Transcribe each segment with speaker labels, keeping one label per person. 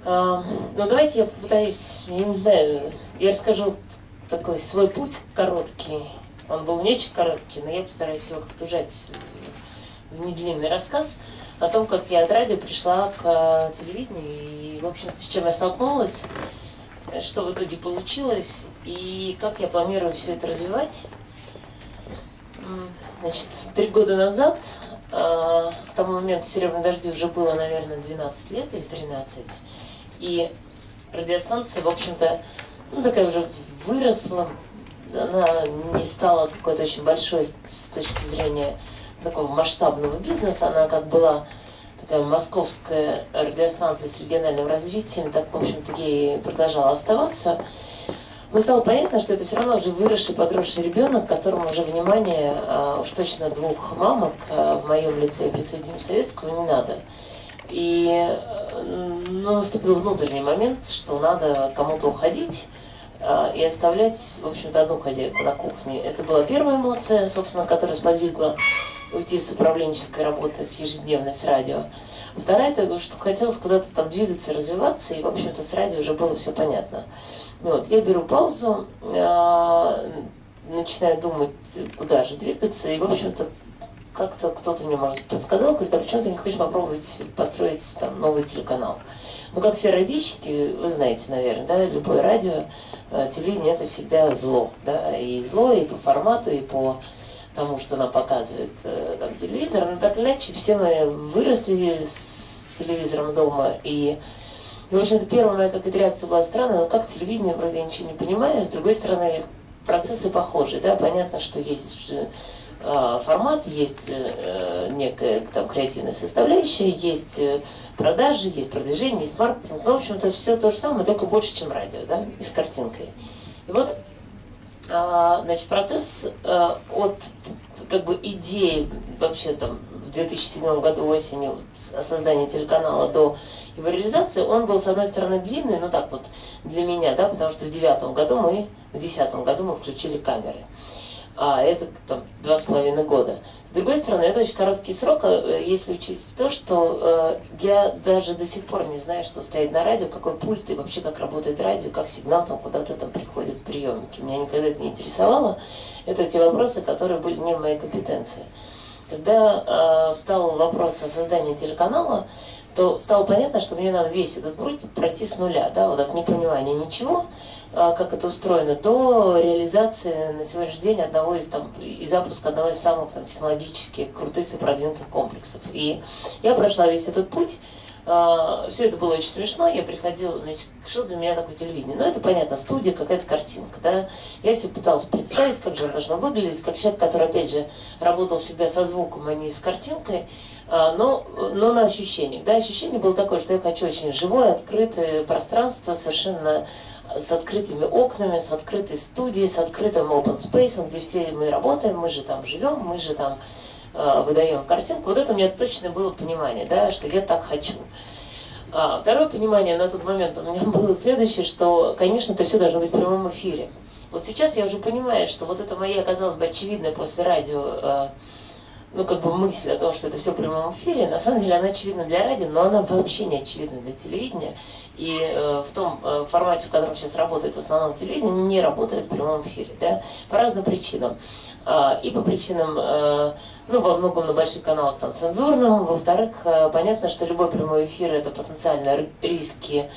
Speaker 1: Ну, давайте я попытаюсь, я не знаю, я расскажу такой свой путь короткий. Он был не очень короткий, но я постараюсь его как-то ужать в недлинный рассказ о том, как я от радио пришла к телевидению и, в общем-то, с чем я столкнулась, что в итоге получилось и как я планирую все это развивать. Значит, 3 года назад, к тому моменту «Серебряной дожди» уже было, наверное, 12 лет или 13. И радиостанция, в общем-то, ну, такая уже выросла, она не стала какой-то очень большой с точки зрения такого масштабного бизнеса, она как была такая московская радиостанция с региональным развитием, так, в общем-то, ей продолжала оставаться. Но стало понятно, что это все равно уже выросший, подросший ребенок, которому уже внимание уж точно 2 мамок в моем лице и в лице Димы Советского не надо. И наступил внутренний момент, что надо кому-то уходить и оставлять, в общем-то, одну хозяйку на кухне. Это была первая эмоция, собственно, которая сподвигла уйти с управленческой работы, с ежедневной, с радио. Вторая, это что хотелось куда-то там двигаться, развиваться, и, в общем-то, с радио уже было все понятно. Вот, я беру паузу, начинаю думать, куда же двигаться, и, в общем-то, как-то кто-то мне, может, подсказал, говорит, а почему ты не хочешь попробовать построить там новый телеканал? Ну, как все радищики, вы знаете, наверное, да, любое радио, телевидение — это всегда зло, да, и зло и по формату, и по тому, что нам показывает там телевизор, но так или иначе все мы выросли с телевизором дома, и в общем-то, первая моя какая-то реакция была странная, но как телевидение, вроде я ничего не понимаю, с другой стороны, процессы похожи, да, понятно, что есть формат, есть некая там креативная составляющая, есть продажи, есть продвижение, есть маркетинг, ну, в общем-то, все то же самое, только больше, чем радио, да, и с картинкой. И вот, значит, процесс от, как бы, идеи вообще там в 2007 году осенью создания телеканала до его реализации, он был, с одной стороны, длинный, ну так вот, для меня, да, потому что в 2010 году мы включили камеры. А это там 2,5 года. С другой стороны, это очень короткий срок, если учесть то, что я даже до сих пор не знаю, что стоит на радио, какой пульт и вообще как работает радио, как сигнал там куда-то там приходит в приемники. Меня никогда это не интересовало. Это те вопросы, которые были не в моей компетенции. Когда встал вопрос о создании телеканала, то стало понятно, что мне надо весь этот путь пройти с нуля, да, вот от непонимания ничего, как это устроено, до реализации на сегодняшний день одного из там, и запуска одного из самых там технологически крутых и продвинутых комплексов. И я прошла весь этот путь. Все это было очень смешно, я приходила, значит, что для меня такое телевидение? Ну, это понятно, студия, какая-то картинка, да. Я себе пыталась представить, как же она должна выглядеть, как человек, который, опять же, работал всегда со звуком, а не с картинкой, но на ощущениях, да. Ощущение было такое, что я хочу очень живое, открытое пространство, совершенно с открытыми окнами, с открытой студией, с открытым open space, где все мы работаем, мы же там живем, мы же там выдаем картинку. Вот это у меня точно было понимание, да, что я так хочу. Второе понимание на тот момент у меня было следующее, что, конечно, это все должно быть в прямом эфире. Вот сейчас я уже понимаю, что вот это моя, казалось бы, очевидная после радио, ну, как бы мысль о том, что это все в прямом эфире, на самом деле она очевидна для радио, но она вообще не очевидна для телевидения. И в том формате, в котором сейчас работает в основном телевидение, не работает в прямом эфире, да, по разным причинам. И по причинам, ну, во многом на больших каналах там цензурным, во-вторых, понятно, что любой прямой эфир — это потенциально риски,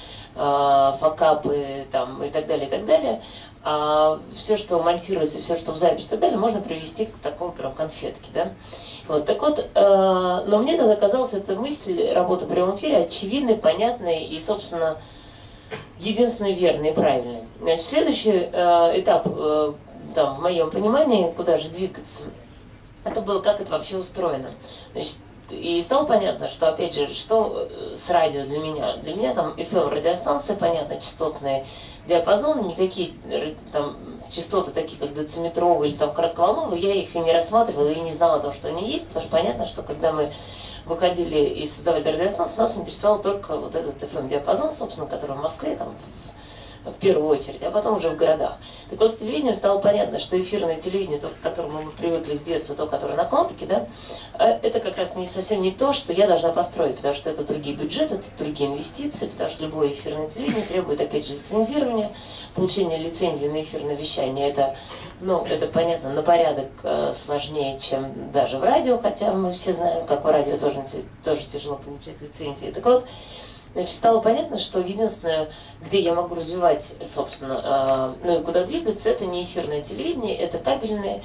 Speaker 1: факапы там, и так далее, и так далее. А все, что монтируется, все, что в запись и так далее, можно привести к такой прям конфетке, да. Вот, так вот, но мне тогда казалась эта мысль работы в прямом эфире очевидной, понятной и, собственно, единственной верной и правильной. Значит, следующий этап, там, в моем понимании, куда же двигаться, это было, как это вообще устроено. Значит, и стало понятно, что, опять же, что с радио для меня. Для меня там FM-радиостанция, понятно, частотный диапазон, никакие там частоты, такие как дециметровые или там коротковолновые, я их и не рассматривала, и не знала о том, что они есть, потому что понятно, что когда мы выходили и создавали радиостанцию, нас интересовал только вот этот FM-диапазон, собственно, который в Москве, там, в первую очередь, а потом уже в городах. Так вот, с телевидением стало понятно, что эфирное телевидение, то, к которому мы привыкли с детства, то, которое на кнопке, да, это как раз совсем не то, что я должна построить, потому что это другие бюджеты, это другие инвестиции, потому что любое эфирное телевидение требует, опять же, лицензирования, получение лицензии на эфирное вещание. Это, ну, это понятно, на порядок сложнее, чем даже в радио, хотя мы все знаем, как в радио тоже тяжело получать лицензии. Так вот, значит, стало понятно, что единственное, где я могу развивать, собственно, ну и куда двигаться, это не эфирное телевидение, это кабельное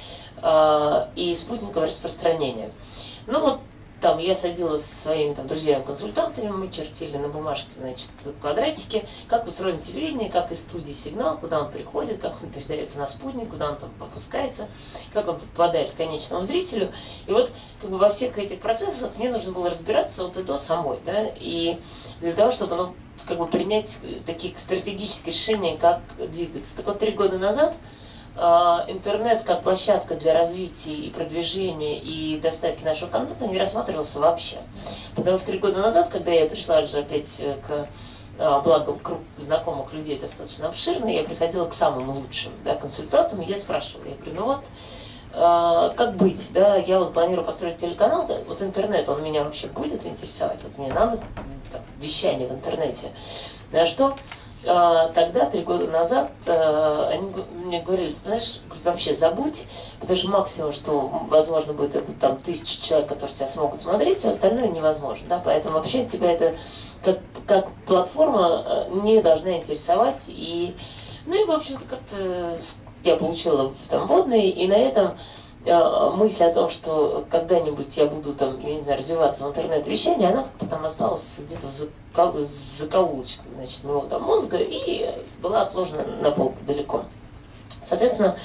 Speaker 1: и спутниковое распространение. Ну вот, там я садилась со своими там друзьями-консультантами, мы чертили на бумажке, значит, квадратики, как устроено телевидение, как из студии сигнал, куда он приходит, как он передается на спутник, куда он там опускается, как он попадает к конечному зрителю. И вот как бы во всех этих процессах мне нужно было разбираться вот и до самой, да, и для того, чтобы, ну, как бы принять такие стратегические решения, как двигаться. Так вот, 3 года назад интернет как площадка для развития и продвижения и доставки нашего контента не рассматривался вообще. Потому что 3 года назад, когда я пришла уже опять к благо круг знакомых людей достаточно обширный, я приходила к самым лучшим, да, консультантам, и я спрашивала, я говорю, ну вот, как быть, да, я вот планирую построить телеканал, да, вот интернет, он меня вообще будет интересовать, вот мне надо там, вещание в интернете. На что тогда, 3 года назад, они мне говорили, ты знаешь, вообще забудь, потому что максимум, что возможно будет, это там 1000 человек, которые тебя смогут смотреть, все остальное невозможно, да, поэтому вообще тебя это как платформа не должна интересовать, и, ну и, в общем-то, как-то я получила там вводные, и на этом мысль о том, что когда-нибудь я буду там, я не знаю, развиваться в интернет-вещании, она как-то там осталась где-то в закоулочках, значит, моего там мозга, и была отложена на полку далеко. Соответственно,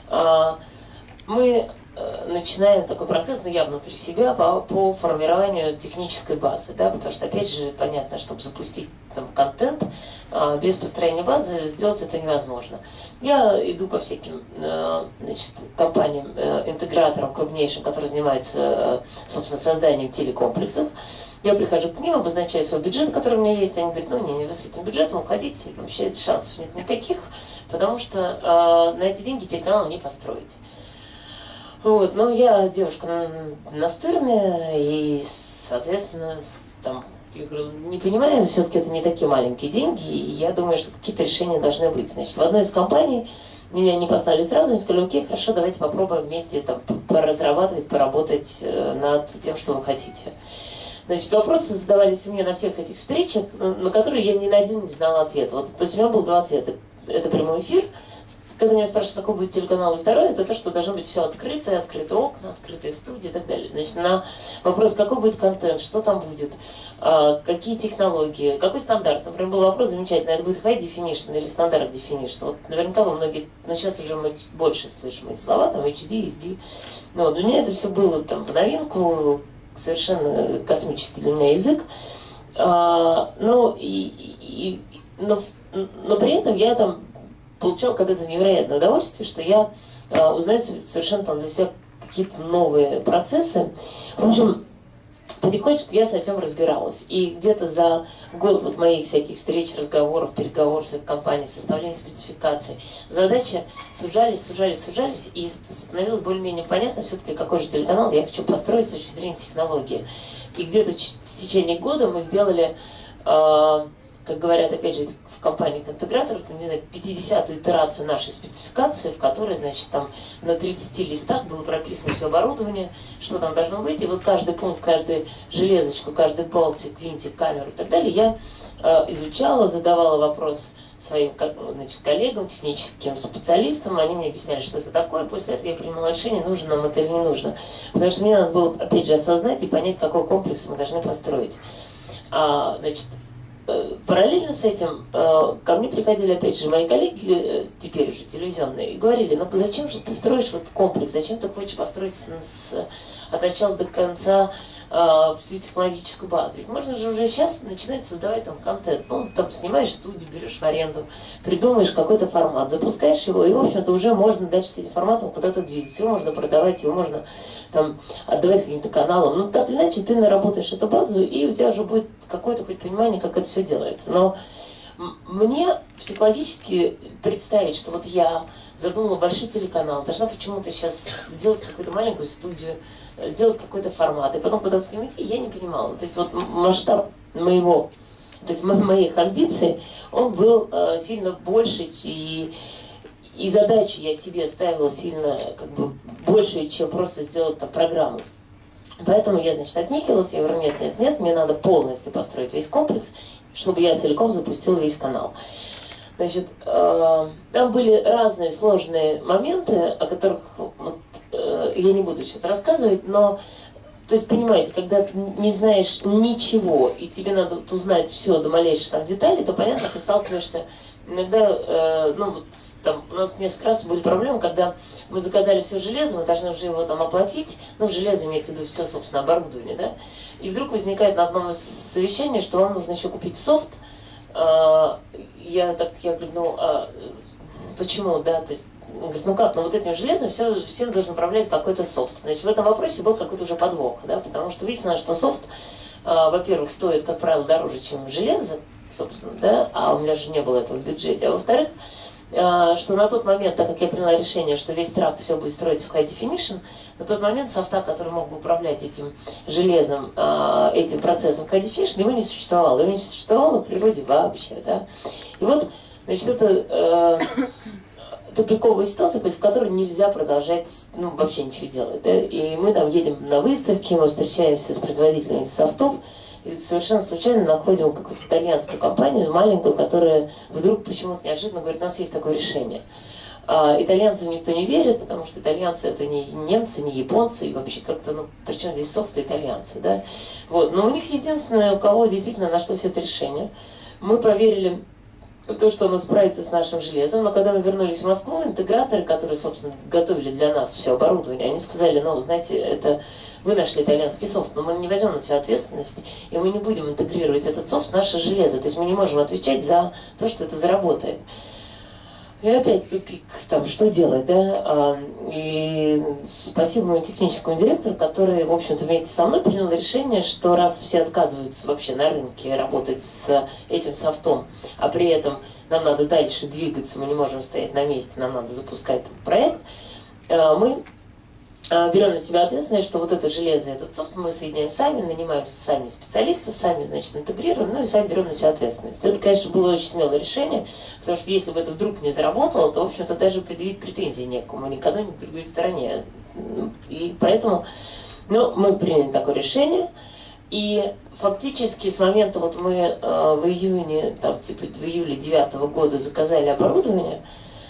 Speaker 1: мы начинаем такой процесс, но я внутри себя, по формированию технической базы, да, потому что, опять же, понятно, чтобы запустить там контент без построения базы, сделать это невозможно. Я иду по всяким, значит, компаниям, интеграторам крупнейшим, которые занимаются, собственно, созданием телекомплексов. Я прихожу к ним, обозначаю свой бюджет, который у меня есть, они говорят, ну не, вы с этим бюджетом уходите, вообще шансов нет никаких, потому что на эти деньги телеканал не построить. Вот, но я девушка настырная, и, соответственно, там, я говорю, не понимаю, все-таки это не такие маленькие деньги, и я думаю, что какие-то решения должны быть. Значит, в одной из компаний меня не послали сразу, они сказали, окей, хорошо, давайте попробуем вместе там поразрабатывать, поработать над тем, что вы хотите. Значит, вопросы задавались мне на всех этих встречах, на которые я ни на один не знала ответа. Вот, то есть у меня было 2 ответа. Это прямой эфир. Когда меня спрашивают, какой будет телеканал, и второй, это то, что должно быть все открытое, открытые окна, открытые студии и так далее. Значит, на вопрос, какой будет контент, что там будет, какие технологии, какой стандарт. Например, был вопрос замечательный, это будет high definition или стандарт definition. Вот наверняка вы многие, но сейчас уже мы больше слышим эти слова, там HD, SD. Но для меня это все было там в новинку, совершенно космический для меня язык. Но при этом я там получал когда-то невероятное удовольствие, что я узнаю совершенно там для себя какие-то новые процессы. В общем, потихонечку я совсем разбиралась. И где-то за год вот моих всяких встреч, разговоров, переговоров с этой компанией, составления спецификаций, задачи сужались, и становилось более-менее понятно все-таки, какой же телеканал я хочу построить с точки зрения технологии. И где-то в течение года мы сделали, как говорят, опять же, в компаниях-интеграторов, не знаю, 50-ю итерацию нашей спецификации, в которой, значит, там на 30 листах было прописано все оборудование, что там должно быть, и вот каждый пункт, каждую железочку, каждый болтик, винтик, камеру и так далее я изучала, задавала вопрос своим, значит, коллегам, техническим специалистам, они мне объясняли, что это такое, после этого я принимала решение, нужно нам это или не нужно. Потому что мне надо было, опять же, осознать и понять, какой комплекс мы должны построить. Значит, параллельно с этим ко мне приходили, опять же, мои коллеги, теперь уже телевизионные, и говорили, ну зачем же ты строишь вот комплекс, зачем ты хочешь построить от начала до конца всю технологическую базу. Ведь можно же уже сейчас начинать создавать там контент. Ну, там снимаешь студию, берешь в аренду, придумаешь какой-то формат, запускаешь его, и, в общем-то, уже можно дальше с этим форматом куда-то двигаться. Его можно продавать, его можно там отдавать каким-то каналам. Ну, так или иначе, ты наработаешь эту базу, и у тебя уже будет какое-то хоть понимание, как это все делается. Но Мне психологически представить, что вот я задумала большой телеканал, должна почему-то сейчас сделать какую-то маленькую студию, сделать какой-то формат, и потом куда-то снимать, я не понимала. То есть вот масштаб моего, то есть моих амбиций, он был сильно больше, и задачу я себе ставила сильно как бы больше, чем просто сделать там программу. Поэтому я, значит, отникивалась, я говорю, нет, мне надо полностью построить весь комплекс, чтобы я целиком запустил весь канал. Значит, там были разные сложные моменты, о которых вот, я не буду сейчас рассказывать, но, то есть, понимаете, когда ты не знаешь ничего, и тебе надо узнать все до малейших там деталей, то, понятно, ты сталкиваешься иногда, ну, вот, там, у нас несколько раз были проблемы, когда мы заказали все железо, мы должны уже его там оплатить, ну, железо имеется в виду все, собственно, оборудование, да, и вдруг возникает на одном из совещаний, что вам нужно еще купить софт. Я говорю, ну, почему, да, то есть, он говорит, ну как, ну вот этим железом всем должен управлять какой-то софт. Значит, в этом вопросе был какой-то уже подвох, да, потому что выяснилось, что софт, во-первых, стоит, как правило, дороже, чем железо, собственно, да, а у меня же не было этого в бюджете, а во-вторых, что на тот момент, так как я приняла решение, что весь тракт все будет строиться в High Definition, на тот момент софта, который мог бы управлять этим железом, этим процессом High Definition, его не существовало. Его не существовало в природе вообще. Да? И вот, значит, это тупиковая ситуация, в которой нельзя продолжать, ну, вообще ничего делать. Да? И мы там едем на выставки, мы встречаемся с производителями софтов, и совершенно случайно находим какую-то итальянскую компанию, маленькую, которая вдруг почему-то неожиданно говорит, у нас есть такое решение. Итальянцам никто не верит, потому что итальянцы это не немцы, не японцы, и вообще как-то, ну, причем здесь софт итальянцы, да. Вот. Но у них единственное, у кого действительно нашлось это решение. Мы поверили в то, что оно справится с нашим железом, но когда мы вернулись в Москву, интеграторы, которые, собственно, готовили для нас все оборудование, они сказали, ну, знаете, это вы нашли итальянский софт, но мы не возьмем на себя ответственность, и мы не будем интегрировать этот софт в наше железо, то есть мы не можем отвечать за то, что это заработает. И опять тупик, там, что делать, да? И спасибо моему техническому директору, который, в общем-то, вместе со мной принял решение, что раз все отказываются вообще на рынке работать с этим софтом, а при этом нам надо дальше двигаться, мы не можем стоять на месте, нам надо запускать проект, мы берем на себя ответственность, что вот это железо, этот софт мы соединяем сами, нанимаем сами специалистов, сами, значит, интегрируем, ну и сами берем на себя ответственность. Это, конечно, было очень смелое решение, потому что если бы это вдруг не заработало, то, в общем-то, даже предъявить претензий некому, ни к одной, ни к другой стороне. И поэтому, ну, мы приняли такое решение, и фактически с момента, вот мы в июне, там, типа, в июле 2009 года заказали оборудование,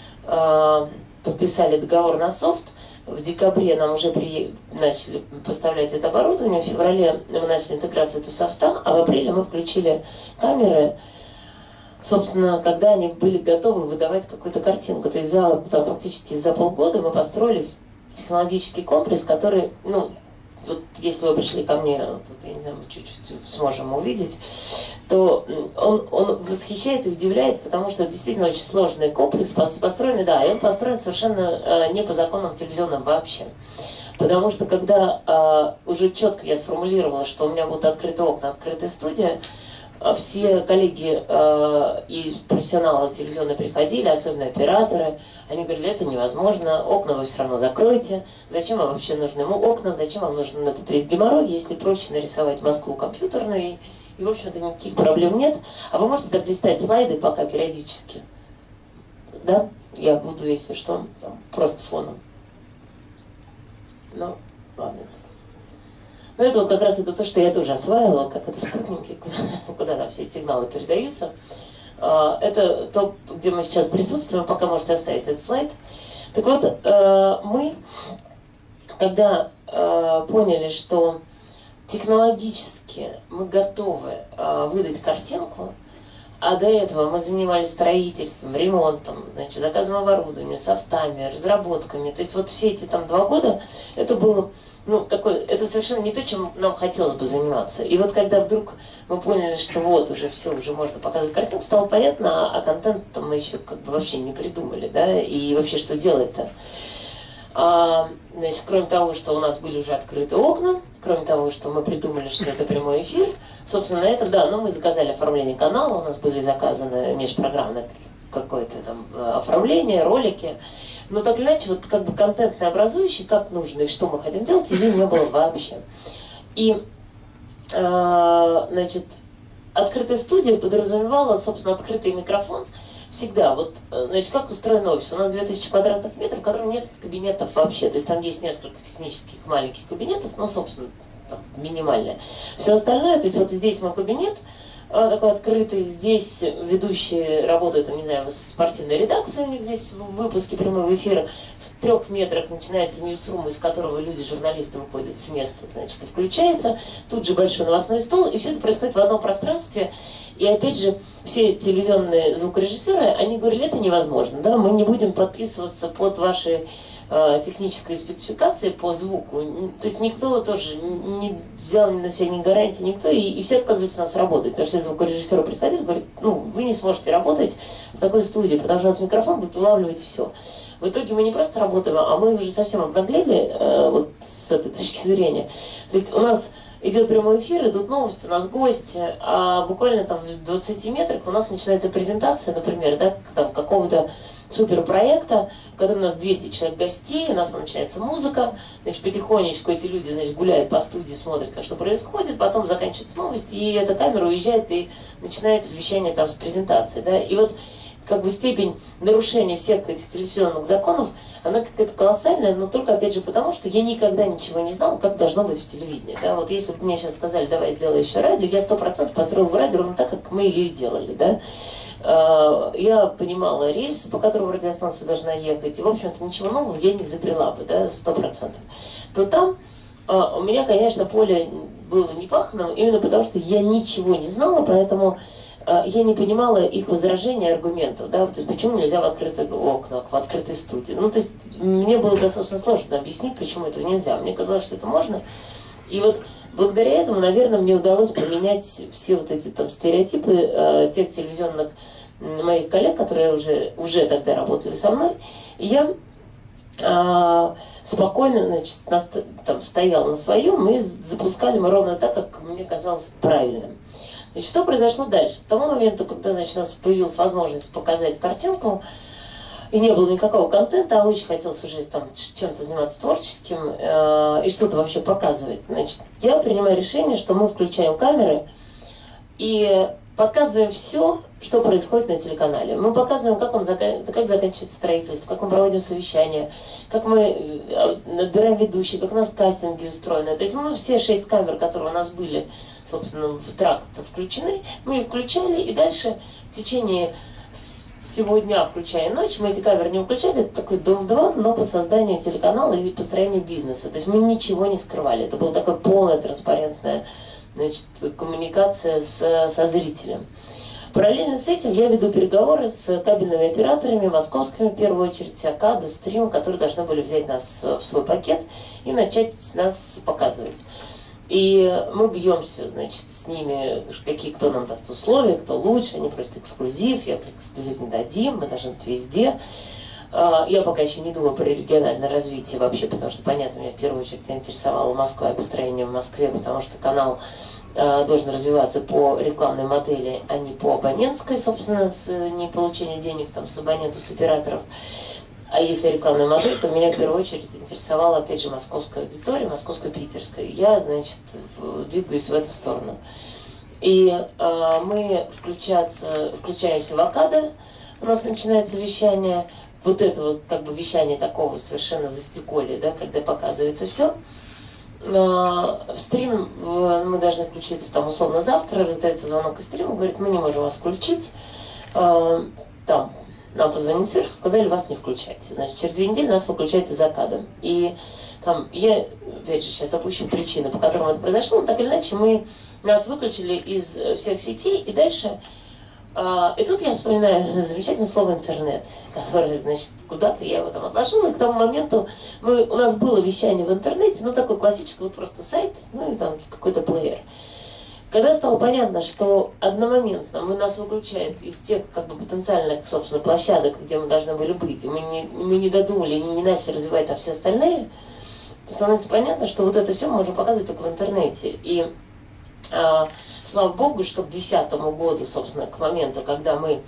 Speaker 1: подписали договор на софт. В декабре нам уже начали поставлять это оборудование, в феврале мы начали интеграцию этого софта, а в апреле мы включили камеры, собственно, когда они были готовы выдавать какую-то картинку. То есть фактически за полгода мы построили технологический комплекс, который, ну, вот если вы пришли ко мне, вот, я не знаю, мы чуть-чуть сможем увидеть, то он восхищает и удивляет, потому что это действительно очень сложный комплекс, построенный, да, и он построен совершенно не по законам телевизионным вообще. Потому что когда уже четко я сформулировала, что у меня будут открыты окна, открытая студия, все коллеги и профессионалы телевизионные приходили, особенно операторы, они говорили, это невозможно, окна вы все равно закроете, зачем вам вообще нужны окна, зачем вам нужен этот весь геморрой, если проще нарисовать Москву компьютерной, и, в общем-то, никаких проблем нет. А вы можете так листать слайды пока периодически? Да? Я буду, если что, там, просто фоном. Ну, ладно. Ну, это вот как раз это то, что я тоже осваивала, как это спутники, куда там все эти сигналы передаются. Это то, где мы сейчас присутствуем, пока можете оставить этот слайд. Так вот, мы, когда поняли, что технологически мы готовы выдать картинку, а до этого мы занимались строительством, ремонтом, значит, заказом оборудования, софтами, разработками. То есть вот все эти там 2 года это было, ну, такое, это совершенно не то, чем нам хотелось бы заниматься. И вот когда вдруг мы поняли, что вот уже все, уже можно показывать картинку, стало понятно, а контент там мы еще как бы вообще не придумали, да, и вообще что делать-то. Значит, кроме того, что у нас были уже открыты окна, кроме того, что мы придумали, что это прямой эфир, собственно, на это, да, но мы заказали оформление канала, у нас были заказаны межпрограммное какое-то там оформление, ролики. Но так или иначе, вот как бы контентно образующий, как нужно и что мы хотим делать, идей не было вообще. И, значит, открытая студия подразумевала, собственно, открытый микрофон. Всегда, вот, значит, как устроен офис? У нас 2000 квадратных метров, в котором нет кабинетов вообще. То есть там есть несколько технических маленьких кабинетов, но, собственно, там, минимальное. Все остальное, то есть вот здесь мой кабинет, такой открытый, здесь ведущие работают, там, не знаю, в спортивной редакции, у них здесь выпуски прямого эфира, в 3 метрах начинается ньюсрум, из которого люди, журналисты, выходят с места, значит, и включается, тут же большой новостной стол, и все это происходит в одном пространстве. И опять же, все телевизионные звукорежиссеры, они говорили, это невозможно, да, мы не будем подписываться под ваши технической спецификации по звуку. То есть никто тоже не взял на себя ни гарантии, никто, и все отказываются у нас работать. Потому что звукорежиссеры приходили, говорят, ну, вы не сможете работать в такой студии, потому что у нас микрофон будет улавливать все. В итоге мы не просто работаем, а мы уже совсем обнаглели вот с этой точки зрения. То есть у нас идет прямой эфир, идут новости, у нас гости, а буквально там в 20 метрах у нас начинается презентация, например, да, там какого-то суперпроекта, в котором у нас 200 человек гостей, у нас там начинается музыка, значит, потихонечку эти люди, значит, гуляют по студии, смотрят, как что происходит, потом заканчиваются новости, и эта камера уезжает, и начинается вещание там с презентации, да, и вот как бы степень нарушения всех этих телевизионных законов, она какая-то колоссальная, но только, опять же, потому что я никогда ничего не знала, как должно быть в телевидении. Да? Вот если бы мне сейчас сказали, давай сделай еще радио, я 100% построила бы радио ровно так, как мы ее и делали. Да? Я понимала рельсы, по которым радиостанция должна ехать, и, в общем-то, ничего нового я не изобрела бы, да, 100%. То там у меня, конечно, поле было непаханным, именно потому что я ничего не знала, поэтому я не понимала их возражений, аргументов, да, то есть почему нельзя в открытых окнах, в открытой студии. Ну, то есть мне было достаточно сложно объяснить, почему этого нельзя. Мне казалось, что это можно. И вот благодаря этому, наверное, мне удалось поменять все вот эти там стереотипы тех телевизионных моих коллег, которые уже тогда работали со мной. И я спокойно, значит, там стояла на своем, и запускали мы ровно так, как мне казалось правильным. Значит, что произошло дальше? К тому моменту, когда, значит, у нас появилась возможность показать картинку, и не было никакого контента, а очень хотелось уже там чем-то заниматься творческим и что-то вообще показывать. Значит, я принимаю решение, что мы включаем камеры и показываем все, что происходит на телеканале. Мы показываем, как заканчивается строительство, как мы проводим совещания, как мы отбираем ведущих, как у нас кастинги устроены. То есть мы все 6 камер, которые у нас были, собственно, в тракт включены, мы их включали, и дальше в течение всего дня, включая ночь, мы эти камеры не включали, это такой дом-2, но по созданию телеканала и построению бизнеса. То есть мы ничего не скрывали, это была такая полная транспарентная, значит, коммуникация со зрителем. Параллельно с этим я веду переговоры с кабельными операторами, московскими в первую очередь, Акада, Стрим, которые должны были взять нас в свой пакет и начать нас показывать. И мы бьемся, значит, с ними, кто нам даст условия, кто лучше, они просят эксклюзив, я говорю, эксклюзив не дадим, мы должны быть везде. Я пока еще не думаю про региональное развитие вообще, потому что, понятно, меня в первую очередь интересовала Москва и построение в Москве, потому что канал должен развиваться по рекламной модели, а не по абонентской, собственно, не получение денег там с абонентов, с операторов. А если рекламная модель, то меня в первую очередь интересовала, опять же, московская аудитория, московско-питерская. Я, значит, двигаюсь в эту сторону. И мы включаемся в Акада, у нас начинается вещание, вот это вот как бы вещание такого совершенно застеколья, да, когда показывается все. В стрим мы должны включиться там условно завтра, раздается звонок из стрима, говорит, мы не можем вас включить, там. Нам позвонили сверху, сказали, вас не включать. Значит, через 2 недели нас выключают из Акада. И там, я, опять же, сейчас опущу причины, по которым это произошло, но так или иначе нас выключили из всех сетей, и дальше, и тут я вспоминаю замечательное слово интернет, которое, значит, куда-то я его там отложила, и к тому моменту у нас было вещание в интернете, ну, такой классический, вот просто сайт, ну, и там какой-то плеер. Когда стало понятно, что одномоментно нас выключают из тех как бы потенциальных, собственно, площадок, где мы должны были быть, и мы не додумали, не начали развивать там все остальные, становится понятно, что вот это все мы можем показывать только в интернете. И слава богу, что к 2010 году, собственно, к моменту, когда мы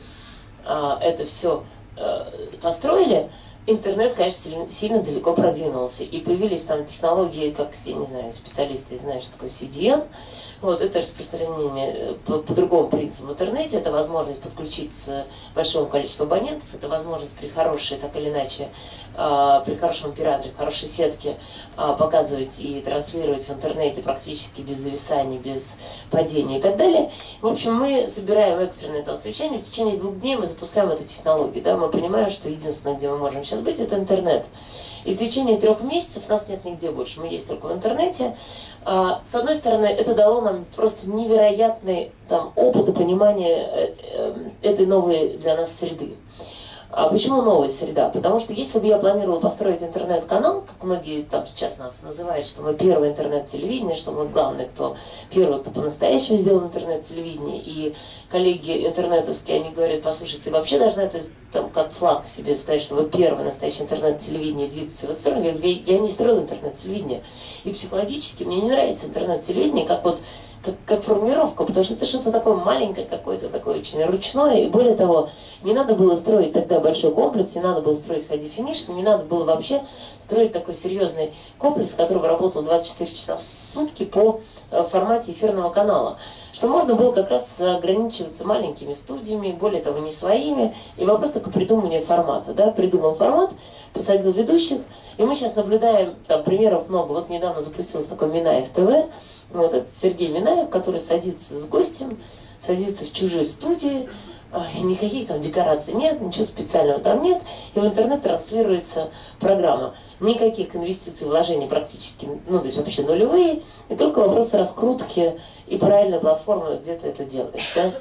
Speaker 1: это все построили, интернет, конечно, сильно далеко продвинулся. И появились там технологии, как, я не знаю, специалисты знают, что такое CDN. Вот это распространение по другому принципу в интернете. Это возможность подключиться к большому количеству абонентов. Это возможность при хорошей, так или иначе, при хорошем операторе, хорошей сетке показывать и транслировать в интернете практически без зависаний, без падения и так далее. В общем, мы собираем экстренное там совещание. В течение 2 дней мы запускаем эту технологию. Да? Мы понимаем, что единственное, где мы можем сейчас быть, это интернет. И в течение 3 месяцев нас нет нигде больше, мы есть только в интернете. С одной стороны, это дало нам просто невероятный там, опыт и понимание этой новой для нас среды. А почему новая среда? Потому что если бы я планировала построить интернет-канал, как многие там сейчас нас называют, что мы первое интернет-телевидение, что мы главное, кто первый, кто по-настоящему сделал интернет-телевидение, и коллеги интернетовские, они говорят, послушай, ты вообще должна это там как флаг себе сказать, что вы первое настоящее интернет-телевидение, двигаться в эту сторону. Я говорю, я не строил интернет-телевидение. И психологически мне не нравится интернет-телевидение, как вот как формулировка, потому что это что-то такое маленькое, какое-то такое очень ручное, и более того, не надо было строить тогда большой комплекс, не надо было строить ходи-финиш, не надо было вообще строить такой серьезный комплекс, который работал 24 часа в сутки по формате эфирного канала, что можно было как раз ограничиваться маленькими студиями, более того, не своими, и вопрос только придумывания формата, да, придумал формат, посадил ведущих, и мы сейчас наблюдаем, там примеров много, вот недавно запустился такой Минаев ТВ. Вот это Сергей Минаев, который садится с гостем, садится в чужой студии, и никаких там декораций нет, ничего специального там нет, и в интернет транслируется программа. Никаких инвестиций, вложений практически, ну, то есть вообще нулевые, и только вопрос раскрутки и правильной платформы, где ты это делаешь, да?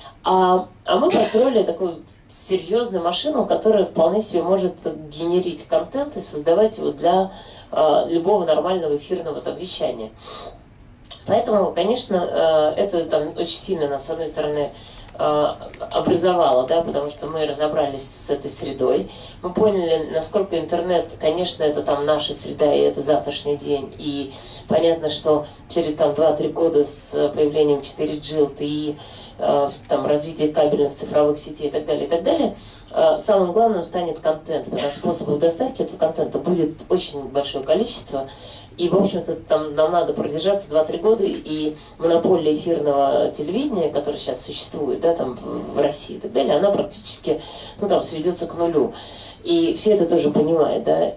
Speaker 1: А мы построили такую серьезную машину, которая вполне себе может генерить контент и создавать его для любого нормального эфирного там вещания. Поэтому, конечно, это там очень сильно нас, с одной стороны, образовало, да, потому что мы разобрались с этой средой. Мы поняли, насколько интернет, конечно, это там наша среда, и это завтрашний день. И понятно, что через там 2-3 года с появлением 4G, LTE, там, развитие кабельных цифровых сетей и так далее, самым главным станет контент, потому что способов доставки этого контента будет очень большое количество. И, в общем-то, там нам надо продержаться 2-3 года, и монополия эфирного телевидения, которая сейчас существует, да, там в России и так далее, она практически, ну, там, сведется к нулю. И все это тоже понимают, да,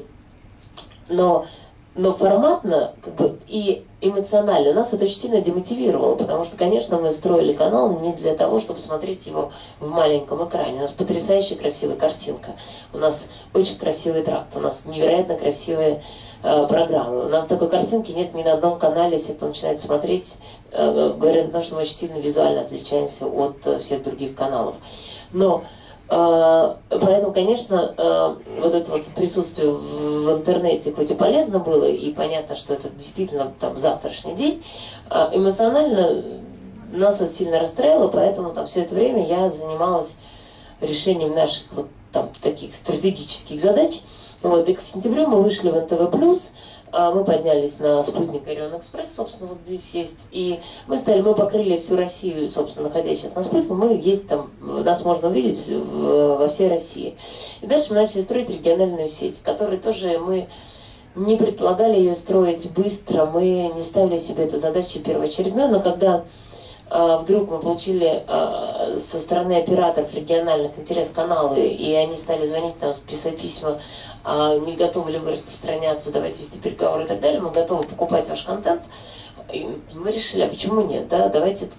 Speaker 1: но форматно, как бы, и эмоционально нас это очень сильно демотивировало, потому что, конечно, мы строили канал не для того, чтобы смотреть его в маленьком экране. У нас потрясающая красивая картинка, у нас очень красивый тракт, у нас невероятно красивые программы. У нас такой картинки нет ни на одном канале, все, кто начинает смотреть, говорят о том, что мы очень сильно визуально отличаемся от всех других каналов. Но поэтому, конечно, вот это вот присутствие в интернете хоть и полезно было, и понятно, что это действительно там завтрашний день, эмоционально нас это сильно расстраивало, поэтому там все это время я занималась решением наших вот там таких стратегических задач. Вот, и к сентябрю мы вышли в НТВ+, мы поднялись на спутник Орион Экспресс, собственно, вот здесь есть, и мы покрыли всю Россию, собственно, находясь сейчас на спутнике, мы есть там, нас можно увидеть во всей России. И дальше мы начали строить региональную сеть, которую тоже мы не предполагали ее строить быстро, мы не ставили себе эту задачу первоочередной, но когда вдруг мы получили со стороны операторов региональных интерес-каналы, и они стали звонить нам, писать письма, не готовы ли вы распространяться, давайте вести переговоры и так далее, мы готовы покупать ваш контент. И мы решили, а почему нет, да, давайте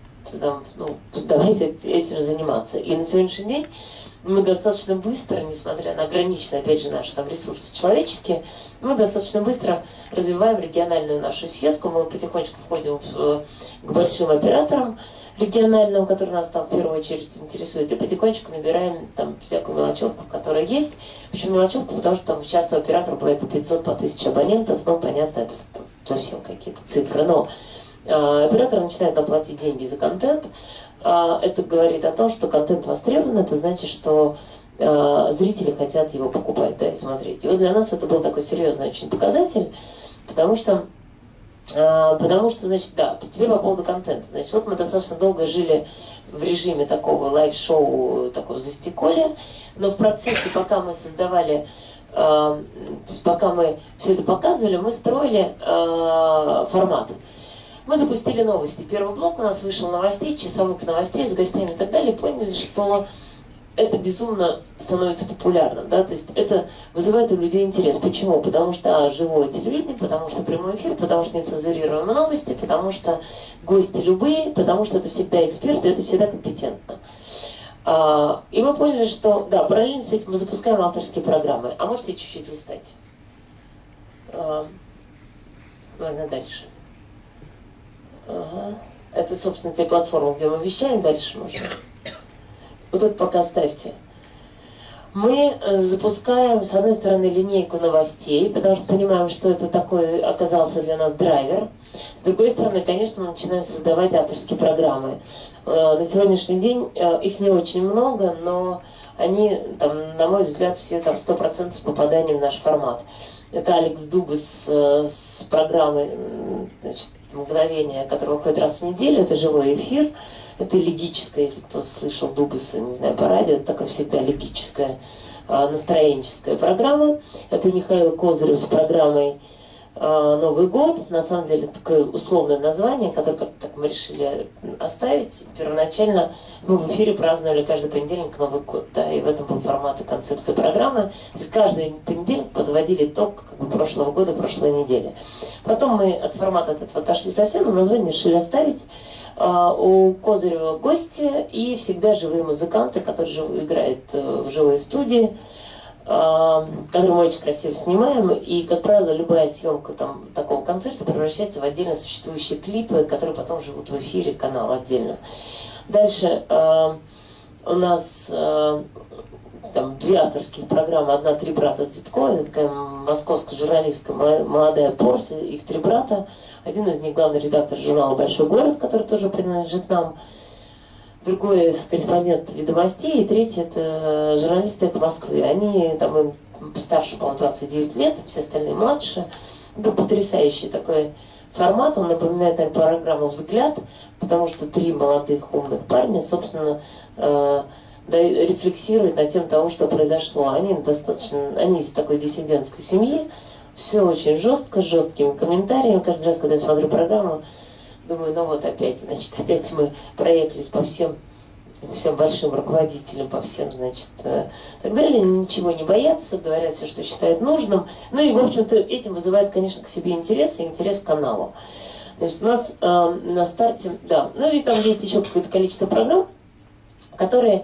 Speaker 1: этим заниматься. И на сегодняшний день мы достаточно быстро, несмотря на ограниченные, опять же, наши там ресурсы человеческие, мы достаточно быстро развиваем региональную нашу сетку, мы потихонечку входим к большим операторам региональным, которые нас там в первую очередь интересуют, и потихонечку набираем там всякую мелочевку, которая есть. Почему мелочевку? Потому что там часто у оператора бывает по 500, по 1000 абонентов, ну, понятно, это совсем какие-то цифры, но Оператор начинает нам платить деньги за контент. Это говорит о том, что контент востребован, это значит, что зрители хотят его покупать, да, и смотреть. И вот для нас это был такой серьезный очень показатель, потому что, значит, да, теперь по поводу контента. Значит, вот мы достаточно долго жили в режиме такого лайв-шоу, такого застеколья, но в процессе, пока мы создавали, то есть пока мы все это показывали, мы строили формат. Мы запустили новости. Первый блок у нас вышел новостей, часовых новостей с гостями и так далее, и поняли, что это безумно становится популярным, да, то есть это вызывает у людей интерес. Почему? Потому что живое телевидение, потому что прямой эфир, потому что нецензурируемые новости, потому что гости любые, потому что это всегда эксперты, это всегда компетентно. И мы поняли, что, да, параллельно с этим мы запускаем авторские программы. А можете чуть-чуть листать? Ладно, дальше. Ага. Это, собственно, те платформы, где мы вещаем, дальше можно. Вот это пока ставьте. Мы запускаем, с одной стороны, линейку новостей, потому что понимаем, что это такой оказался для нас драйвер. С другой стороны, конечно, мы начинаем создавать авторские программы. На сегодняшний день их не очень много, но они, там, на мой взгляд, все там 100% с попаданием в наш формат. Это Алекс Дубас с программой, значит, «Мгновение», которая выходит раз в неделю, это живой эфир. Это легическая, если кто слышал Дубаса, не знаю, по радио, это такая всегда легическая, настроенческая программа. Это Михаил Козырев с программой «Новый год». На самом деле, такое условное название, которое как-то так мы решили оставить. Первоначально мы в эфире праздновали каждый понедельник Новый год, да, и в этом был формат и концепция программы. То есть каждый понедельник подводили итог как бы прошлого года, прошлой недели. Потом мы от формата от этого отошли совсем, но название решили оставить. У Козырева гости и всегда живые музыканты, которые играют в живой студии, которые мы очень красиво снимаем. И, как правило, любая съемка там, такого концерта превращается в отдельно существующие клипы, которые потом живут в эфире канала отдельно. Дальше у нас там две авторские программы. Одна «Три брата Дзитко», это такая московская журналистка, молодая порция, их три брата. Один из них главный редактор журнала «Большой город», который тоже принадлежит нам. Другой корреспондент «Ведомостей». И третий это журналисты «Эхо Москвы». Они там им старше, по-моему, 29 лет, все остальные младше. Это потрясающий такой формат. Он напоминает, наверное, программу «Взгляд», потому что три молодых умных парня, собственно, рефлексируют на тему того, что произошло. Они из такой диссидентской семьи. Все очень жестко, с жесткими комментариями. Каждый раз, когда я смотрю программу, думаю, ну вот опять, значит, опять мы проехались по всем большим руководителям, по всем, значит, так далее. Ничего не боятся, говорят все, что считают нужным. Ну и, в общем-то, этим вызывает, конечно, к себе интерес и интерес к каналу. Значит, у нас на старте, да, ну и там есть еще какое-то количество программ, которые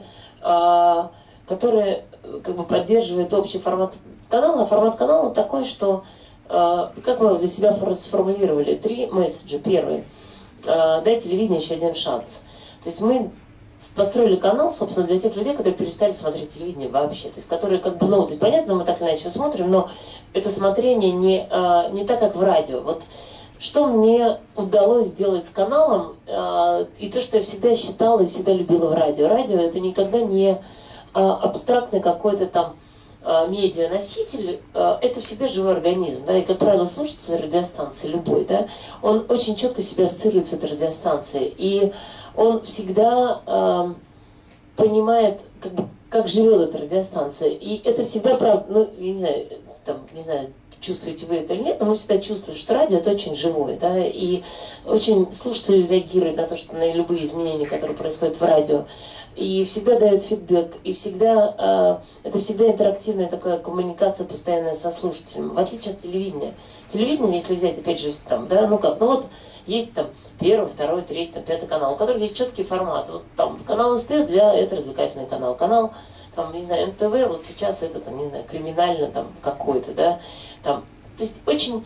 Speaker 1: как бы поддерживают общий формат канала. А формат канала такой, что, как мы для себя сформулировали, три месседжа. Первый. Дай телевидению еще один шанс. То есть мы построили канал, собственно, для тех людей, которые перестали смотреть телевидение вообще. То есть которые как бы, ну, то есть понятно, мы так или иначе смотрим, но это смотрение не так, как в радио. Вот что мне удалось сделать с каналом, и то, что я всегда считала и всегда любила в радио. Радио это никогда не абстрактный какой-то там медианоситель, это всегда живой организм, да, и, как правило, слушатель радиостанции любой, да, он очень четко себя ассоциирует с этой радиостанцией, и он всегда понимает, как живет эта радиостанция, и это всегда, правда, ну, я не знаю, чувствуете вы это или нет, но мы всегда чувствуем, что радио это очень живое, да, и очень слушатели реагируют на то, что на любые изменения, которые происходят в радио, и всегда дают фидбэк, и всегда это всегда интерактивная такая коммуникация постоянная со слушателем, в отличие от телевидения. Телевидение, если взять, опять же, там, да, ну как, ну вот есть там первый, второй, третий, там, пятый канал, у которых есть четкий формат. Вот там канал СТС это развлекательный канал, канал там, не знаю, НТВ, вот сейчас это там, не знаю, криминально там какой-то, да, там, то есть очень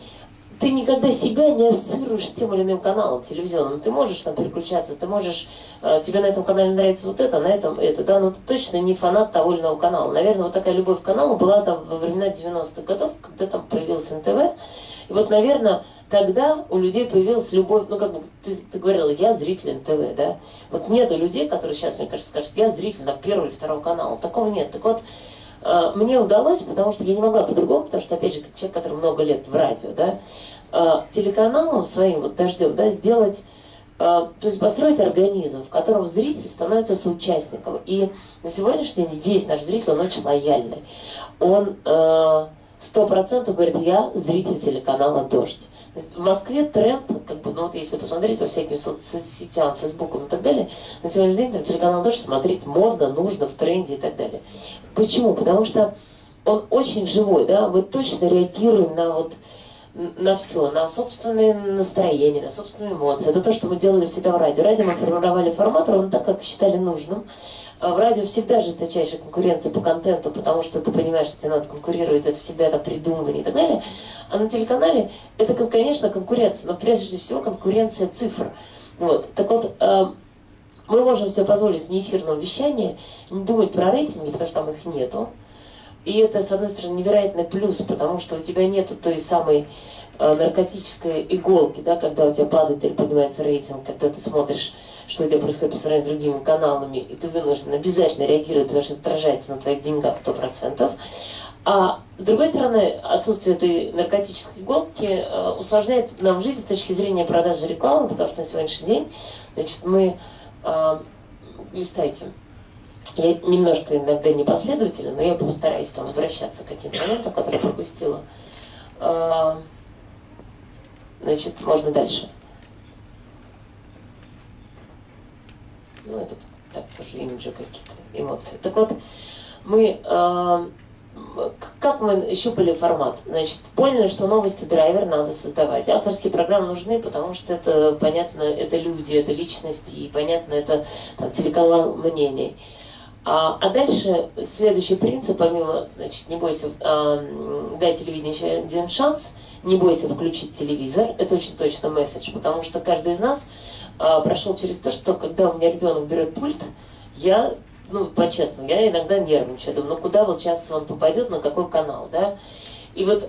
Speaker 1: ты никогда себя не ассоциируешь с тем или иным каналом телевизионным. Ты можешь там переключаться, ты можешь, тебе на этом канале нравится вот это, на этом это, да, но ты точно не фанат того или иного канала. Наверное, вот такая любовь к каналу была там во времена 90-х годов, когда там появился НТВ. И вот, наверное, тогда у людей появилась любовь, ну, как бы, ты говорила, я зритель НТВ, да. Вот нету людей, которые сейчас, мне кажется, скажут, я зритель на первого или второго канала. Такого нет. Так вот, мне удалось, потому что я не могла по-другому, потому что, опять же, как человек, который много лет в радио, да, телеканалом своим, вот Дождем, да, сделать, то есть построить организм, в котором зритель становится соучастником. И на сегодняшний день весь наш зритель, он очень лояльный. Он 100% говорит, я зритель телеканала «Дождь». В Москве тренд, как бы, ну вот если посмотреть по всяким соцсетям, Фейсбуку и так далее, на сегодняшний день там телеканал «Дождь» смотреть модно, нужно, в тренде и так далее. Почему? Потому что он очень живой, да, мы точно реагируем на вот на все, на собственные настроения, на собственные эмоции. Это то, что мы делали всегда в радио. Радио мы формировали формат ровно так, как считали нужным. А в радио всегда жесточайшая конкуренция по контенту, потому что ты понимаешь, что тебе надо конкурировать, это всегда это придумывание и так далее. А на телеканале это, конечно, конкуренция, но прежде всего конкуренция цифр. Вот. Так вот, мы можем себе позволить в неэфирном вещании не думать про рейтинги, потому что там их нету. И это, с одной стороны, невероятный плюс, потому что у тебя нет той самой наркотической иголки, да, когда у тебя падает или поднимается рейтинг, когда ты смотришь, что у тебя происходит по сравнению с другими каналами, и ты вынужден обязательно реагировать, потому что это отражается на твоих деньгах 100%. А с другой стороны, отсутствие этой наркотической иголки усложняет нам жизнь с точки зрения продажи рекламы, потому что на сегодняшний день, значит, мы... листайте. Я немножко иногда непоследовательна, но я постараюсь там возвращаться к каким-то моментам, которые я пропустила. Значит, можно дальше. Ну, это так тоже имиджи какие-то, эмоции. Так вот, мы, как мы щупали формат? Значит, поняли, что новости драйвер надо создавать. Авторские программы нужны, потому что это, понятно, это люди, это личности, и, понятно, это там, телеканал мнений. А дальше следующий принцип, помимо, значит, не бойся, дай телевидению еще один шанс, не бойся включить телевизор, это очень точно месседж, потому что каждый из нас прошел через то, что когда у меня ребенок берет пульт, я, ну, по-честному, я иногда нервничаю, думаю, ну куда вот сейчас он попадет, на какой канал, да? И вот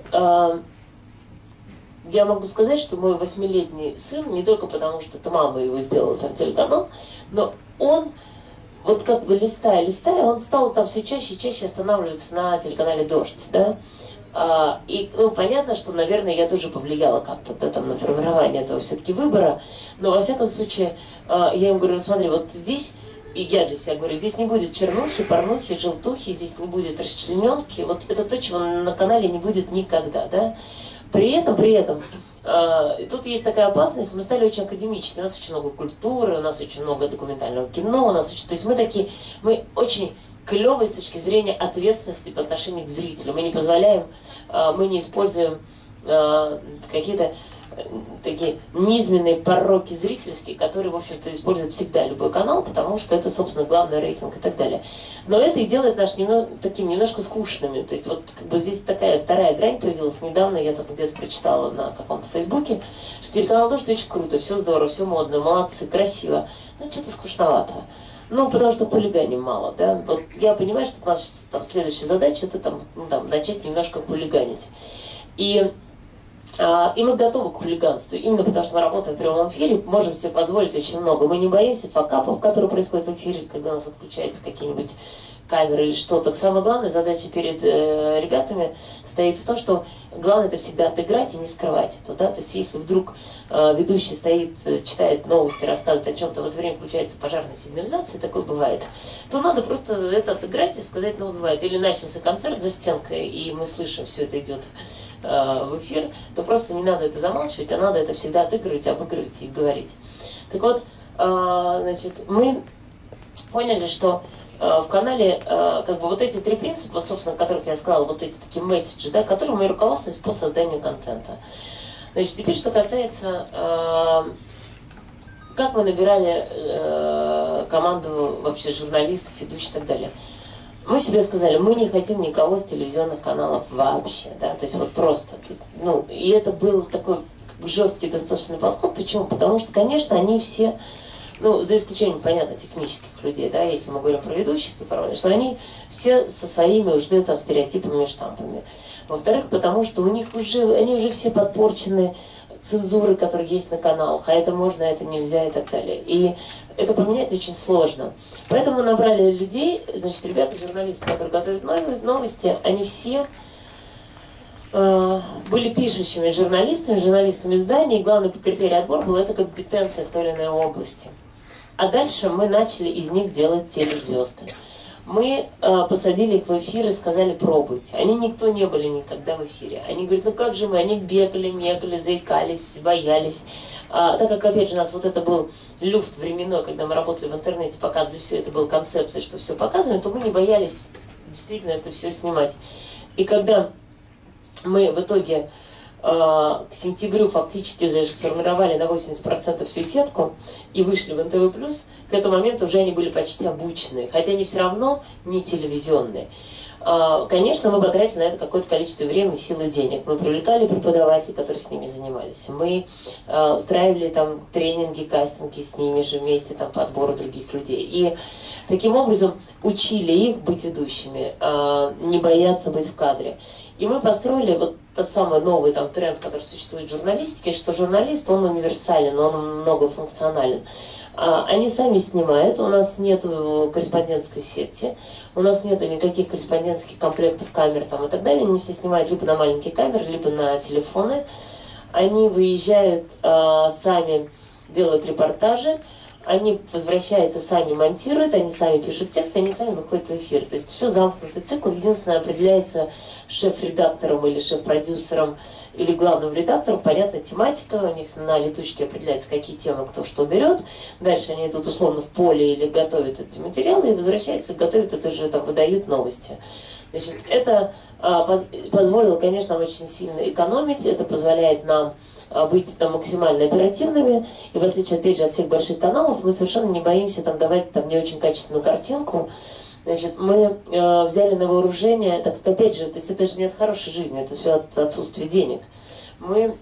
Speaker 1: я могу сказать, что мой 8-летний сын, не только потому, что это мама его сделала, там, телеканал, но он... Вот как бы листая, он стал там все чаще и чаще останавливаться на телеканале «Дождь», да. И, ну, понятно, что, наверное, я тоже повлияла как-то, да, там, на формирование этого все-таки выбора, но, во всяком случае, я ему говорю, вот смотри, вот здесь, и я для себя говорю, здесь не будет чернухи, порнухи, желтухи, здесь не будет расчлененки, вот это то, чего на канале не будет никогда, да. При этом, тут есть такая опасность, мы стали очень академичны, у нас очень много культуры, у нас очень много документального кино, у нас очень, то есть мы очень клевые с точки зрения ответственности по отношению к зрителю, мы не позволяем, мы не используем какие-то такие низменные пороки зрительские, которые, в общем-то, используют всегда любой канал, потому что это, собственно, главный рейтинг и так далее. Но это и делает нас таким немножко скучными. То есть вот как бы здесь такая вторая грань появилась недавно, я так где-то прочитала на каком-то фейсбуке, что телеканал «Дождь» очень круто, все здорово, все модно, молодцы, красиво, но что-то скучновато. Ну, потому что хулиганим мало, да. Вот я понимаю, что наша там следующая задача это там, ну, там начать немножко хулиганить. И мы готовы к хулиганству, именно потому что мы работаем в прямом эфире, можем себе позволить очень много. Мы не боимся факапов, которые происходят в эфире, когда у нас отключаются какие-нибудь камеры или что-то. Самая главная задача перед ребятами стоит в том, что главное это всегда отыграть и не скрывать это, да? То есть если вдруг ведущий стоит, читает новости, рассказывает о чем-то, в это время включается пожарная сигнализация, такое бывает, то надо просто это отыграть и сказать, ну, бывает. Или начался концерт за стенкой, и мы слышим, все это идет в эфир, то просто не надо это замалчивать, а надо это всегда отыгрывать, обыгрывать и говорить. Так вот, значит, мы поняли, что в канале как бы вот эти три принципа, собственно, которых я сказала, вот эти такие месседжи, да, которыми мы руководствуемся по созданию контента. Значит, теперь, что касается, как мы набирали команду вообще журналистов, ведущих и так далее. мы себе сказали, мы не хотим никого с телевизионных каналов вообще, да, то есть вот просто, то есть, ну, и это был такой жесткий достаточно подход. Почему? Потому что, конечно, они все, ну, за исключением, понятно, технических людей, да, если мы говорим про ведущих и про, что они все со своими уже там стереотипами и штампами. Во-вторых, потому что у них уже, они уже все подпорчены цензурой, которая есть на каналах, а это можно, а это нельзя и так далее. И это поменять очень сложно. Поэтому мы набрали людей, значит, ребята, журналисты, которые готовят новости, они все были пишущими журналистами изданий, и главный критерий отбора был это компетенция в той или иной области. А дальше мы начали из них делать телезвезды. Мы посадили их в эфир и сказали, пробуйте. Они никто не были никогда в эфире. Они говорят, ну как же мы? Они бегали, мекали, заикались, боялись. Так как, опять же, у нас вот это был люфт временной, когда мы работали в интернете, показывали все, это была концепция, что все показываем, то мы не боялись действительно это все снимать. И когда мы в итоге к сентябрю фактически уже сформировали на 80% всю сетку и вышли в НТВ+, к этому моменту уже они были почти обучены, хотя они все равно не телевизионные. Конечно, мы потратили на это какое-то количество времени, сил и денег. Мы привлекали преподавателей, которые с ними занимались. Мы устраивали там тренинги, кастинги с ними же вместе, там, по отбору других людей. И таким образом учили их быть ведущими, не бояться быть в кадре. И мы построили вот тот самый новый там тренд, который существует в журналистике, что журналист, он универсален, он многофункционален. Они сами снимают, у нас нет корреспондентской сети, у нас нет никаких корреспондентских комплектов камер там и так далее, они все снимают либо на маленькие камеры, либо на телефоны. Они выезжают сами, делают репортажи, они возвращаются, сами монтируют, они сами пишут текст, они сами выходят в эфир. То есть все замкнутый цикл, единственное, определяется шеф-редактором или шеф-продюсером или главным редактором, понятно, тематика, у них на летучке определяется, какие темы кто что берет. Дальше они идут условно в поле или готовят эти материалы и возвращаются, готовят, это же там выдают новости. Значит, это позволило, конечно, нам очень сильно экономить, это позволяет нам быть там максимально оперативными, и в отличие, опять же, от всех больших каналов, мы совершенно не боимся там давать там не очень качественную картинку. Значит, мы взяли на вооружение, так как, опять же, то есть это же не от хорошей жизни, это все от отсутствия денег. Мы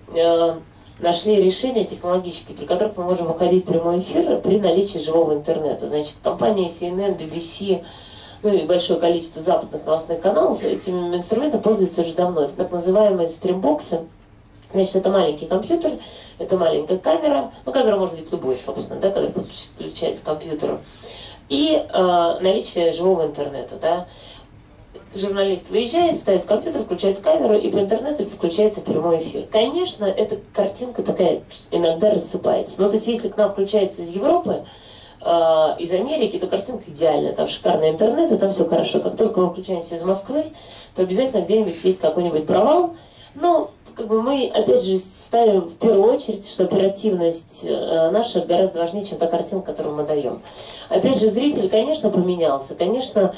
Speaker 1: нашли решение технологические, при которых мы можем выходить в прямой эфир при наличии живого интернета. Значит, компания CNN, BBC, ну и большое количество западных новостных каналов этим инструментом пользуются уже давно. Это так называемые стримбоксы. Значит, это маленький компьютер, это маленькая камера, ну камера может быть любой, собственно, да, когда подключается к компьютеру, и наличие живого интернета, да. Журналист выезжает, ставит компьютер, включает камеру, и по интернету включается прямой эфир. Конечно, эта картинка такая иногда рассыпается, но то есть если к нам включается из Европы, из Америки, то картинка идеальная, там шикарный интернет, и там все хорошо. Как только мы включаемся из Москвы, то обязательно где-нибудь есть какой-нибудь провал, но как бы мы, опять же, ставим в первую очередь, что оперативность наша гораздо важнее, чем та картинка, которую мы даем. Опять же, зритель, конечно, поменялся. Конечно,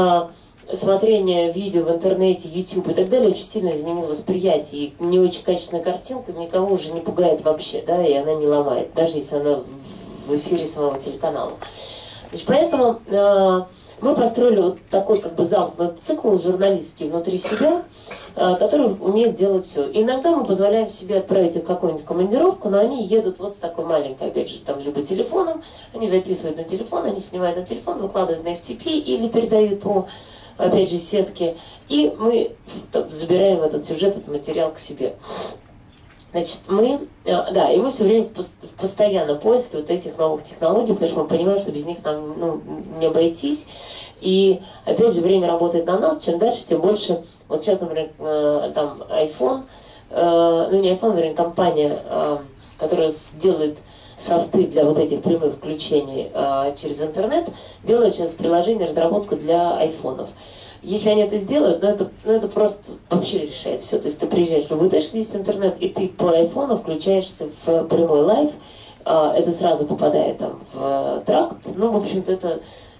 Speaker 1: смотрение видео в интернете, YouTube и так далее очень сильно изменило восприятие. И не очень качественная картинка никого уже не пугает вообще, да, и она не ломает, даже если она в эфире самого телеканала. Значит, поэтому мы построили вот такой как бы замкнутый цикл журналистский внутри себя, который умеет делать все. Иногда мы позволяем себе отправить их в какую-нибудь командировку, но они едут вот с такой маленькой, опять же, там, либо телефоном, они записывают на телефон, они снимают на телефон, выкладывают на FTP или передают по, опять же, сетке, и мы там забираем этот сюжет, этот материал к себе. Значит, да, и мы все время в постоянном поиске вот этих новых технологий, потому что мы понимаем, что без них нам не обойтись. И, опять же, время работает на нас, чем дальше, тем больше. Вот сейчас, например, там iPhone, ну не iPhone, например, компания, которая делает софты для вот этих прямых включений через интернет, делает сейчас приложение, разработку для айфонов. Если они это сделают, это просто вообще решает все. То есть ты приезжаешь в любую точку, где есть интернет, и ты по айфону включаешься в прямой лайв, это сразу попадает там в тракт. Ну, в общем-то, это...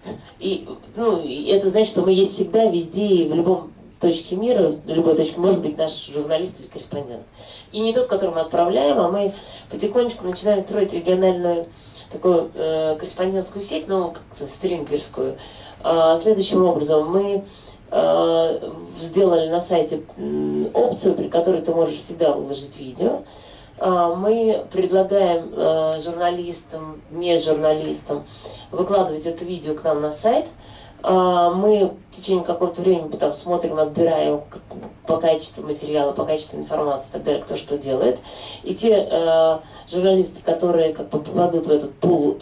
Speaker 1: И это значит, что мы есть всегда, везде, и в любом точке мира, в любой точке, может быть наш журналист или корреспондент. И не тот, который мы отправляем, а мы потихонечку начинаем строить региональную такую корреспондентскую сеть, ну, как-то стрингерскую, Следующим образом, мы сделали на сайте опцию, при которой ты можешь всегда выложить видео. Мы предлагаем журналистам, не журналистам выкладывать это видео к нам на сайт. Мы в течение какого-то времени потом смотрим, отбираем по качеству материала, по качеству информации и так далее, кто что делает. И те журналисты, которые как бы попадут в этот пул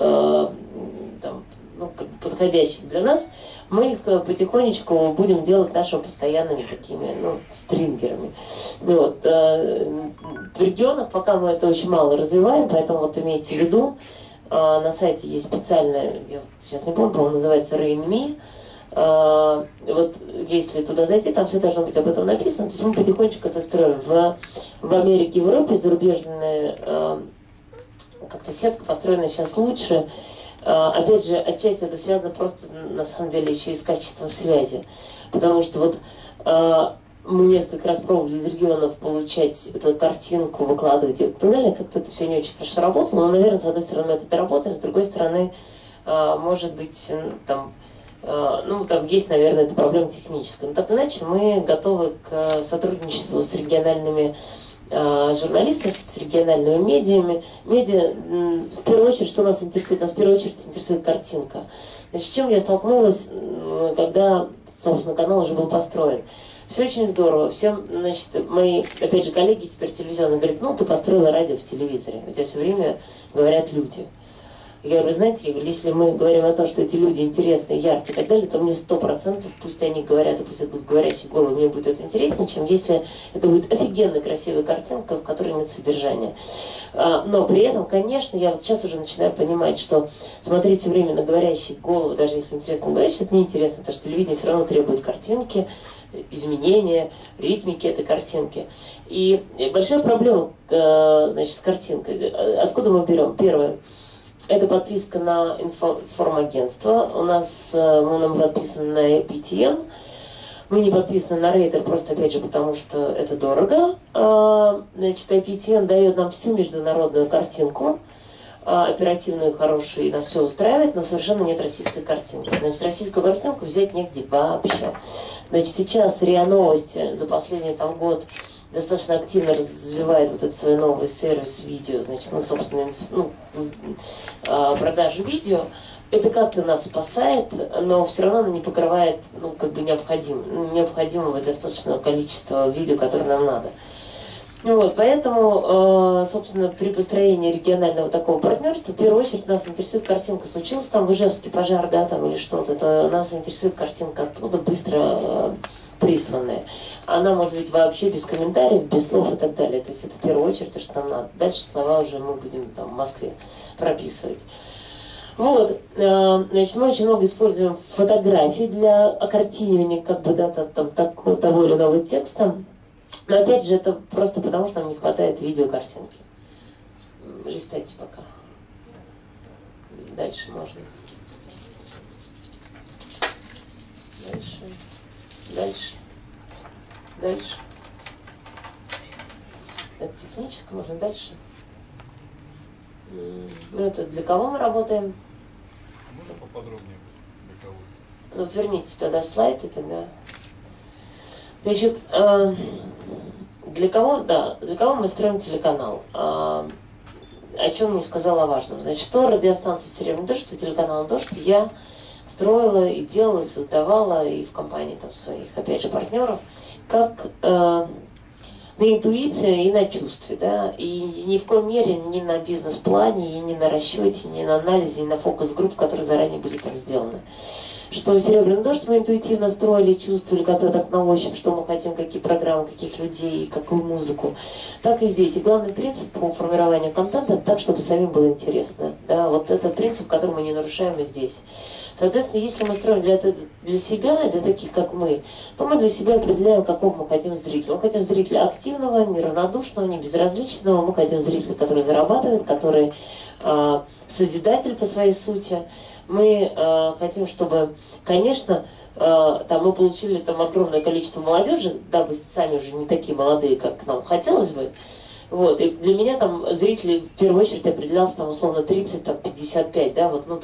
Speaker 1: подходящих для нас, мы их потихонечку будем делать нашими постоянными такими, стрингерами. Вот. В регионах пока мы это очень мало развиваем, поэтому вот имейте в виду, на сайте есть специальная, я сейчас не помню, по-моему, называется RainMe. Вот если туда зайти, там все должно быть об этом написано. То есть мы потихонечку это строим. В Америке, в Европе зарубежная как-то сетка построена сейчас лучше. Опять же, отчасти это связано просто, на самом деле, еще и с качеством связи. Потому что вот мы несколько раз пробовали из регионов получать эту картинку, выкладывать и так далее. Как-то это все не очень хорошо работало. Но, наверное, с одной стороны, это доработано, с другой стороны, может быть, там есть, наверное, это проблема техническая. Но так или иначе, мы готовы к сотрудничеству с региональными журналистов, с региональными медиами. Медиа, в первую очередь, что нас интересует? Нас в первую очередь интересует картинка. Значит, с чем я столкнулась, когда, собственно, канал уже был построен? Все очень здорово. Всем, значит, мои, опять же, коллеги теперь телевизионные говорят, ты построила радио в телевизоре. У тебя все время говорят люди. Я говорю, знаете, если мы говорим о том, что эти люди интересные, яркие и так далее, то мне 100%, пусть они говорят, и пусть это будут говорящие головы, мне будет это интереснее, чем если это будет офигенно красивая картинка, в которой нет содержания. Но при этом, конечно, я вот сейчас уже начинаю понимать, что смотреть все время на говорящие головы, даже если интересно говорить, это неинтересно, потому что телевидение все равно требует картинки, изменения, ритмики этой картинки. И большая проблема, значит, с картинкой. Откуда мы берем? Первое. Это подписка на информагентство. У нас мы подписаны на PTN. Мы не подписаны на Рейтер, просто опять же потому, что это дорого. Значит, PTN дает нам всю международную картинку, оперативную, хорошую, и нас все устраивает, но совершенно нет российской картинки. Значит, российскую картинку взять негде вообще. Значит, сейчас РИА Новости за последний год достаточно активно развивает вот этот свой новый сервис видео, значит, собственно, продажи видео. Это как-то нас спасает, но все равно не покрывает, необходимого достаточного количества видео, которое нам надо. Поэтому, собственно, при построении регионального такого партнерства, в первую очередь нас интересует картинка. Случился там в Ижевске пожар, да, там или что-то, то нас интересует картинка оттуда быстро присланная. Она может быть вообще без комментариев, без слов и так далее. То есть это в первую очередь то, что нам надо. Дальше слова уже мы будем там в Москве прописывать. Вот, значит, мы очень много используем фотографий для окартинивания того или иного текста. Но опять же, это просто потому, что нам не хватает видеокартинки. Листайте пока. Дальше можно. Дальше. Это технически, можно дальше. Это для кого мы работаем?
Speaker 2: Можно поподробнее для кого?
Speaker 1: Верните тогда слайд, и тогда... Значит, для кого мы строим телеканал? О чем не сказала важном. Значит, что радиостанцию «Серебряный дождь», что телеканал «Дождь» я строила и делала, создавала и в компании своих, опять же, партнеров, как на интуиции и на чувстве, да, и ни в коей мере не на бизнес-плане, и не на расчете, не на анализе, не на фокус-групп, которые заранее были там сделаны. Что «Серебряный дождь» мы интуитивно строили, чувствовали как-то так на ощупь, что мы хотим, какие программы, каких людей, какую музыку. Так и здесь. И главный принцип по формированию контента так, чтобы самим было интересно. Да, вот этот принцип, который мы не нарушаем и здесь. Соответственно, если мы строим для себя, для таких, как мы, то мы для себя определяем, какого мы хотим зрителя. Мы хотим зрителя активного, неравнодушного, не безразличного. Мы хотим зрителя, который зарабатывает, который созидатель по своей сути. Мы хотим, чтобы, конечно, мы получили огромное количество молодежи, дабы сами уже не такие молодые, как нам хотелось бы. Вот. И для меня зрители в первую очередь определялся условно 30-55, да,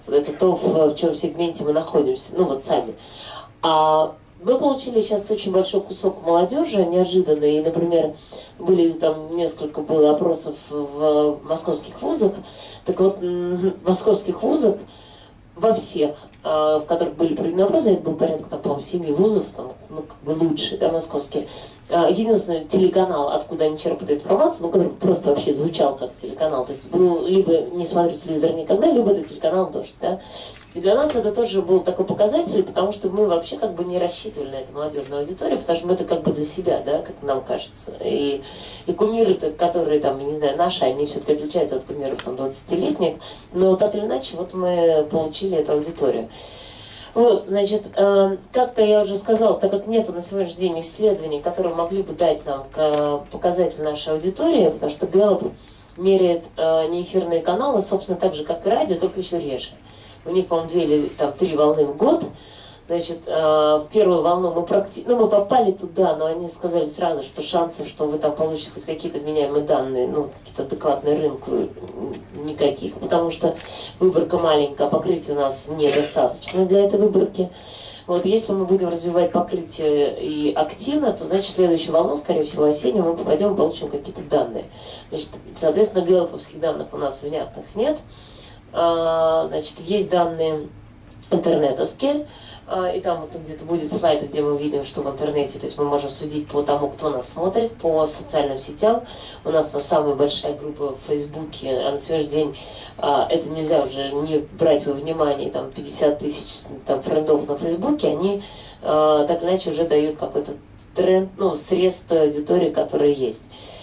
Speaker 1: Вот это то, в чем сегменте мы находимся, ну вот сами. А мы получили сейчас очень большой кусок молодежи, неожиданно, и, например, были там несколько было опросов в московских вузах, так вот, в московских вузах во всех, в которых были проведены опросы, это был порядка, там, по-моему, 7 вузов, там, ну, как бы лучшие, да, московские. Единственный телеканал, откуда они черпают информацию, ну, который просто вообще звучал как телеканал, то есть был либо не смотрю телевизор никогда, либо это телеканал «Дождь», да. И для нас это тоже был такой показатель, потому что мы вообще как бы не рассчитывали на эту молодежную аудиторию, потому что мы это как бы для себя, да, как нам кажется. И кумиры-то, которые там, не знаю, наши, они все-таки отличаются от кумиров там 20-летних, но так или иначе, вот мы получили эту аудиторию. Вот, значит, как-то я уже сказала, так как нет на сегодняшний день исследований, которые могли бы дать нам показатель нашей аудитории, потому что Gallup меряет неэфирные каналы, собственно, так же, как и радио, только еще реже. У них, по-моему, 2 или там 3 волны в год. Значит, в первую волну мы попали туда, но они сказали сразу, что шансов, что вы там получите хоть какие-то меняемые данные, ну, какие-то адекватные рынку, никаких, потому что выборка маленькая, а покрытия у нас недостаточно для этой выборки. Вот, если мы будем развивать покрытие и активно, то, значит, в следующую волну, скорее всего, осеннюю, мы попадем, получим какие-то данные. Значит, соответственно, гэллоповских данных у нас внятных нет. Значит, есть данные интернетовские, и там вот где-то будет слайд, где мы видим, что в интернете, то есть мы можем судить по тому, кто нас смотрит, по социальным сетям. У нас там самая большая группа в Фейсбуке, а на сегодняшний день это нельзя уже не брать во внимание, там 50 тысяч там, френдов на Фейсбуке, они так или иначе уже дают какой-то тренд, ну, срез той аудитории, которая есть.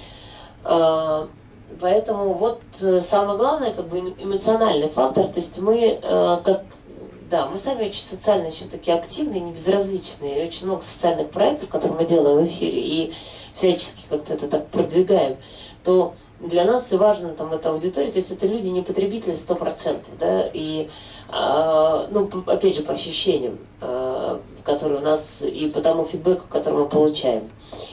Speaker 1: Поэтому вот самое главное, как бы эмоциональный фактор, то есть мы мы сами очень социально еще такие активные, не безразличные, и очень много социальных проектов, которые мы делаем в эфире, и всячески как-то это так продвигаем, то для нас и важно там эта аудитория, то есть это люди не потребители 100%, да, и, ну, опять же, по ощущениям, которые у нас, и по тому фидбэку, который мы получаем.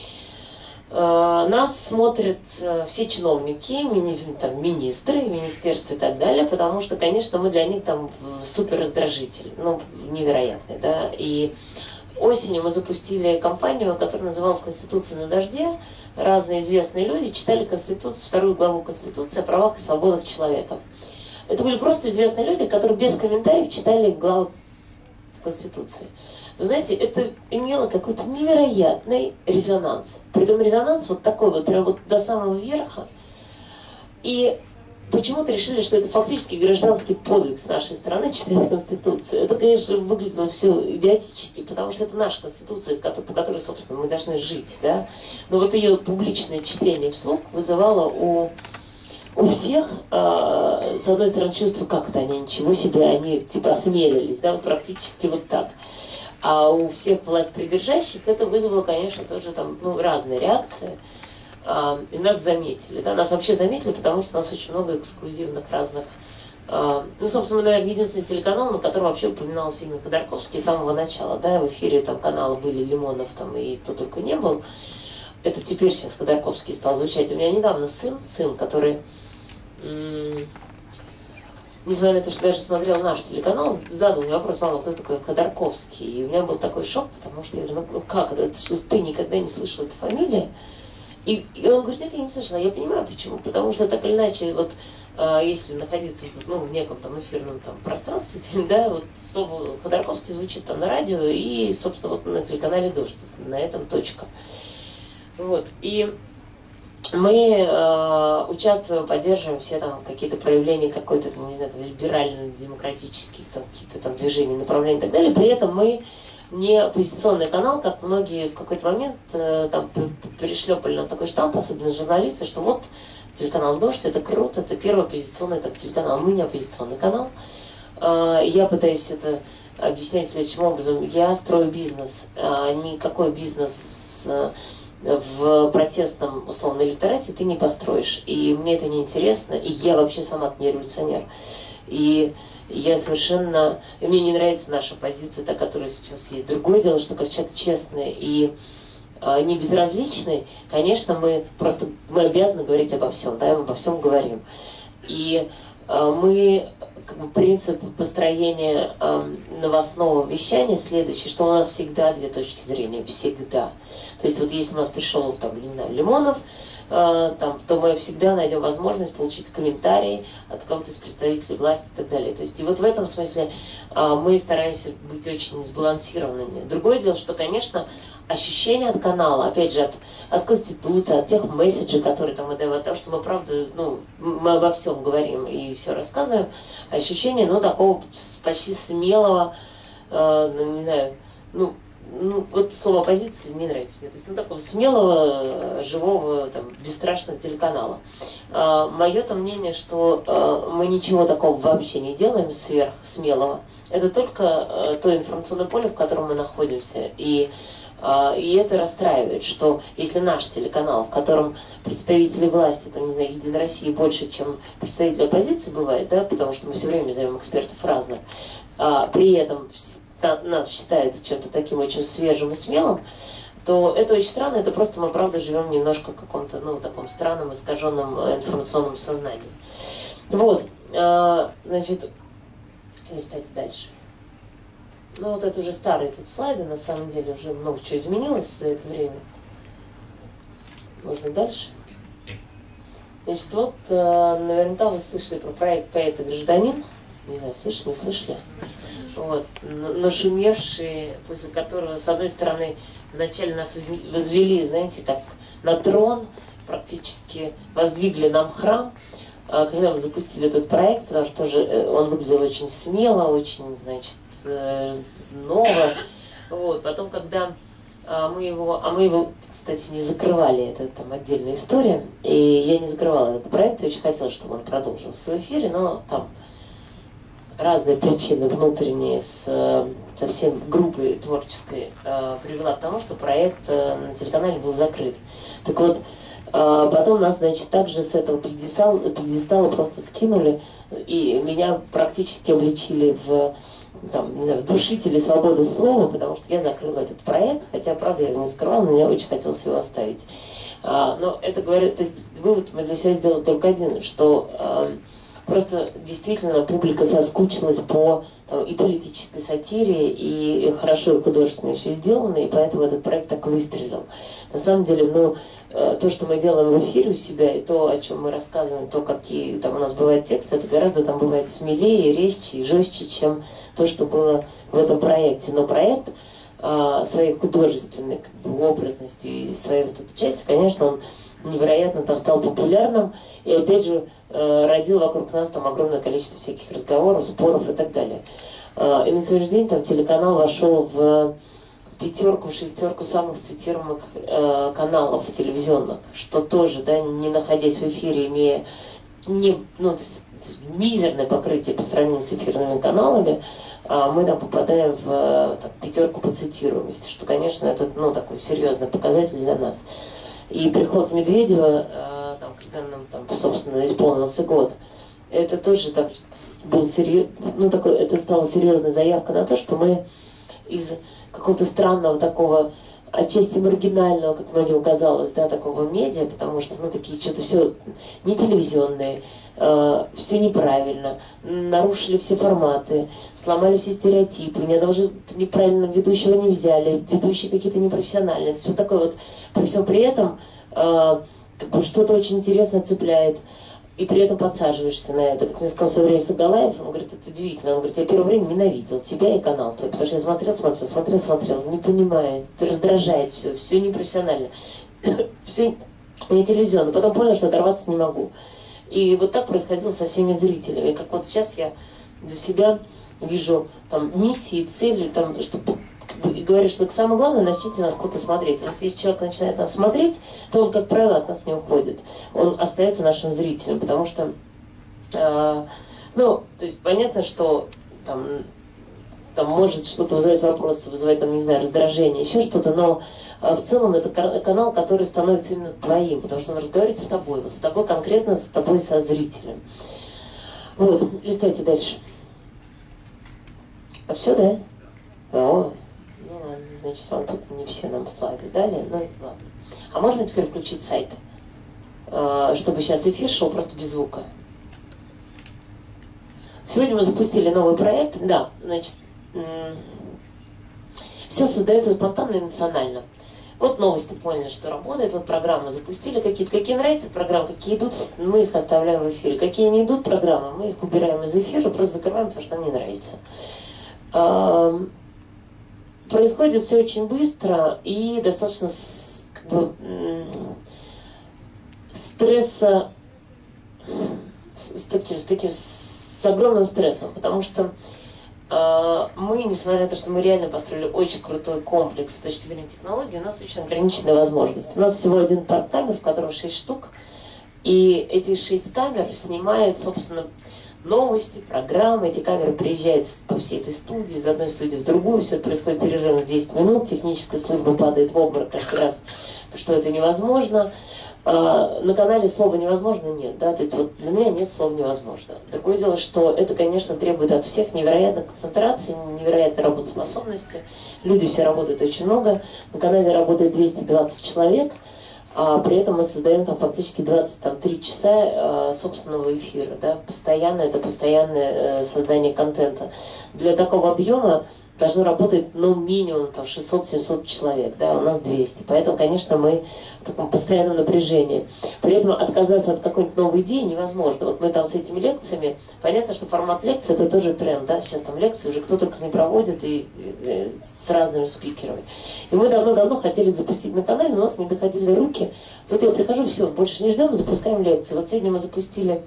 Speaker 1: Нас смотрят все чиновники, министры, министерства и так далее, потому что, конечно, мы для них там супер раздражитель, ну, невероятный, да. И осенью мы запустили кампанию, которая называлась «Конституция на дожде». Разные известные люди читали Конституцию, 2 главу Конституции о правах и свободах человека. Это были просто известные люди, которые без комментариев читали главу Конституции. Вы знаете, это имело какой-то невероятный резонанс. Притом резонанс вот такой вот, прям вот до самого верха. И почему-то решили, что это фактически гражданский подвиг с нашей стороны читать Конституцию. Это, конечно, выглядело все идиотически, потому что это наша Конституция, по которой, собственно, мы должны жить, да. Но вот ее публичное чтение вслух вызывало у всех, с одной стороны, чувство, как-то они ничего себе, они типа осмелились, да, вот практически вот так. А у всех властьпридержащих это вызвало, конечно, тоже там, ну, разные реакции. И нас заметили, да, нас вообще заметили, потому что у нас очень много эксклюзивных разных. Ну, собственно, мы, наверное, единственный телеканал, на котором вообще упоминался именно Ходорковский с самого начала, да, в эфире там каналы были Лимонов там и кто только не был. Это теперь сейчас Ходорковский стал звучать. У меня недавно сын, который... несмотря на то, что даже смотрел наш телеканал, задал мне вопрос: мама, кто такой Ходорковский? И у меня был такой шок, потому что я говорю, ну как это, что ты никогда не слышал эту фамилию? И он говорит, нет, я не слышала. Я понимаю, почему. Потому что так или иначе, вот если находиться в неком там эфирном там пространстве, да, вот слово Ходорковский звучит там на радио и, собственно, вот на телеканале «Дождь», на этом точка. Вот. И мы участвуем, поддерживаем все там какие-то проявления какой-то, не знаю, либерально-демократических там, каких-то там движений, направлений и так далее. При этом мы не оппозиционный канал, как многие в какой-то момент там перешлепали на такой штамп, особенно журналисты, что вот телеканал «Дождь» — это круто, это первый оппозиционный там телеканал. Мы не оппозиционный канал. Я пытаюсь это объяснять следующим образом. Я строю бизнес, никакой бизнес в протестном, условно, электорате ты не построишь. И мне это не интересно, и я вообще сама не революционер. И я совершенно... И мне не нравится наша позиция, та, которая сейчас есть. Другое дело, что как человек честный и не безразличный, конечно, мы обязаны говорить обо всем, да, мы обо всем говорим. И мы, как бы, принцип построения новостного вещания следующий, что у нас всегда две точки зрения, всегда. То есть вот если у нас пришел, там, не знаю, Лимонов, там, то мы всегда найдем возможность получить комментарий от кого-то из представителей власти и так далее. То есть и вот в этом смысле мы стараемся быть очень сбалансированными. Другое дело, что, конечно, ощущение от канала, опять же, от Конституции, от тех месседжей, которые там мы даем, от того, что мы, правда, ну, мы обо всем говорим и все рассказываем, ощущение, ну, такого почти смелого, не знаю, ну, вот слово оппозиции не нравится мне. То есть, ну, такого смелого, живого, там, бесстрашного телеканала. Мое то мнение, что мы ничего такого вообще не делаем сверхсмелого. Это только то информационное поле, в котором мы находимся. И это расстраивает, что если наш телеканал, в котором представители власти, там, не знаю, Единой России больше, чем представители оппозиции бывает, да, потому что мы все время зовем экспертов разных, при этом нас считается чем-то таким очень свежим и смелым, то это очень странно, это просто мы, правда, живем немножко в каком-то, ну, таком странном, искаженном информационном сознании. Вот, значит, листайте дальше. Ну, вот это уже старые тут слайды, на самом деле уже много чего изменилось за это время. Можно дальше. Значит, вот, наверняка вы слышали про проект «Поэт и гражданин». Не знаю, слышали, не слышали? Вот, нашумевший, после которого, с одной стороны, вначале нас возвели, знаете, как на трон, практически воздвигли нам храм, когда мы запустили этот проект, потому что тоже он выглядел очень смело, очень, значит, ново. Вот, потом, когда мы его, кстати, не закрывали, это там отдельная история, и я не закрывала этот проект, я очень хотела, чтобы он продолжился в эфире, но там разные причины внутренние совсем группой творческой привела к тому, что проект на телеканале был закрыт. Так вот, потом нас, значит, также с этого пьедестала просто скинули, и меня практически обличили в, там, не знаю, в душители свободы слова, потому что я закрыла этот проект, хотя, правда, я его не скрывала, но мне очень хотелось его оставить. Но это говорит, то есть вывод мы для себя сделали только один, что просто действительно публика соскучилась по там, и политической сатире, и хорошо и художественно еще сделано, и поэтому этот проект так выстрелил. На самом деле, ну, то, что мы делаем в эфире у себя, и то, о чем мы рассказываем, то, какие там у нас бывают тексты, это гораздо там бывает смелее, резче и жестче, чем то, что было в этом проекте. Но проект своей художественной как бы, образностью и своей вот этой части, конечно, он невероятно там стал популярным, и опять же родил вокруг нас там огромное количество всяких разговоров, споров и так далее. И на сегодняшний день там телеканал вошел в пятерку, в шестерку самых цитируемых каналов телевизионных, что тоже, да, не находясь в эфире, имея то есть, мизерное покрытие по сравнению с эфирными каналами, мы там попадаем в пятерку по цитируемости, что, конечно, это такой серьезный показатель для нас. И приход Медведева, когда нам собственно, исполнился год, это тоже был это стала серьезная заявка на то, что мы из какого-то странного такого, отчасти маргинального, как многим казалось, да, такого медиа, потому что, такие что-то все не телевизионные, все неправильно, нарушили все форматы, сломали все стереотипы, ни одного же неправильно ведущего не взяли, ведущие какие-то непрофессиональные, все такое вот, при всем при этом что-то очень интересное цепляет, и при этом подсаживаешься на это. Как мне сказал в свое время Сагалаев, он говорит, это удивительно, он говорит, я первое время ненавидел тебя и канал твой, потому что я смотрел, не понимаю, раздражает все непрофессионально, все не телевизионно, потом понял, что оторваться не могу. И вот так происходило со всеми зрителями. Как вот сейчас я для себя вижу миссии, цели, чтобы говоришь, что самое главное, начните нас кто-то смотреть. Вот если человек начинает нас смотреть, то он, как правило, от нас не уходит. Он остается нашим зрителем, потому что, то есть понятно, что там может что-то вызывать вопросы, вызывать, не знаю, раздражение, еще что-то, но в целом это канал, который становится именно твоим, потому что он разговаривает с тобой, вот с тобой конкретно, с тобой, со зрителем. Вот, листайте дальше. А все, да? О, ладно, значит, вам тут не все нам слайды дали, ладно. А можно теперь включить сайт, чтобы сейчас эфир шел просто без звука? Сегодня мы запустили новый проект. Да, значит, все создается спонтанно и эмоционально. Вот новости поняли, что работает, вот программы запустили какие-то. Какие нравятся программы, какие идут, мы их оставляем в эфире. Какие не идут программы, мы их убираем из эфира, просто закрываем, потому что нам не нравится. Происходит все очень быстро и достаточно как бы, стресса, с огромным стрессом, потому что мы, несмотря на то, что мы реально построили очень крутой комплекс с точки зрения технологий, у нас очень ограниченные возможности. У нас всего один парк камер, в котором 6 штук, и эти 6 камер снимают, собственно, новости, программы. Эти камеры приезжают по всей этой студии, из одной студии в другую, все это происходит перерыв в 10 минут, техническая служба падает в обморок каждый раз, что это невозможно. На канале слова «невозможно» нет, да, то есть вот для меня нет слова «невозможно». Другое дело, что это, конечно, требует от всех невероятной концентрации, невероятной работоспособности. Люди все работают очень много, на канале работает 220 человек, а при этом мы создаем там фактически 23 часа собственного эфира, да, постоянно, это постоянное создание контента. Для такого объема должно работать, ну, минимум там 600-700 человек, да, у нас 200. Поэтому, конечно, мы в таком постоянном напряжении. При этом отказаться от какой-нибудь новой идеи невозможно. Вот мы там с этими лекциями, понятно, что формат лекции это тоже тренд, да, сейчас там лекции уже кто только не проводит и с разными спикерами. И мы давно-давно хотели запустить на канале, но у нас не доходили руки. Тут я прихожу, все, больше не ждем, запускаем лекции. Вот сегодня мы запустили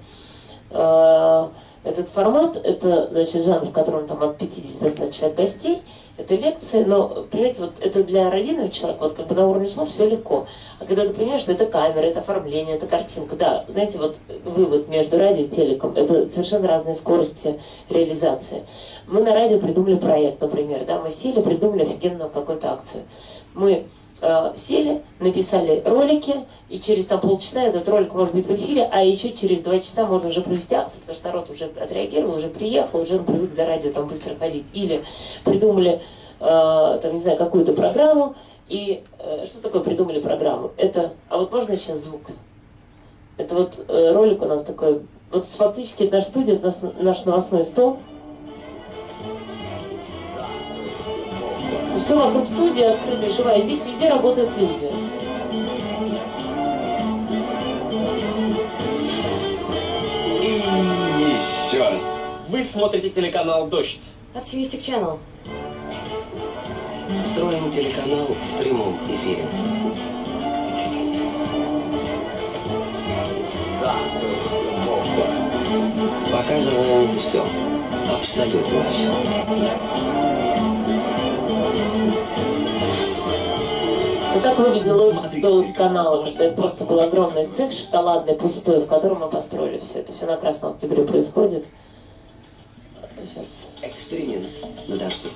Speaker 1: этот формат, это, значит, жанр, в котором там от 50 до 100 человек гостей, это лекции, но, понимаете, вот это для родинного человека, вот как бы на уровне слов все легко. А когда ты понимаешь, что это камера, это оформление, это картинка, да, знаете, вот вывод между радио и телеком, это совершенно разные скорости реализации. Мы на радио придумали проект, например, да, мы сели, придумали офигенную какую-то акцию. Мы сели, написали ролики, и через там полчаса этот ролик может быть в эфире, а еще через 2 часа можно уже провести акцию, потому что народ уже отреагировал, уже приехал, уже он привык за радио там быстро ходить. Или придумали, там, не знаю, какую-то программу, и что такое придумали программу? Это, а вот можно сейчас звук? Это вот ролик у нас такой, вот фактически это наша студия, это наш новостной стол. Все вокруг студии открытая, живая. Здесь везде работают люди.
Speaker 3: И еще раз. Вы смотрите телеканал «Дождь».
Speaker 4: Optimistic Channel.
Speaker 5: Строим телеканал в прямом эфире. Показываем все. Абсолютно все.
Speaker 1: Вот так выглядел стол канала, что это просто был огромный цех шоколадный, пустой, в котором мы построили все. Это все на Красном Октябре происходит. Сейчас.
Speaker 5: Эксперимент на дожде.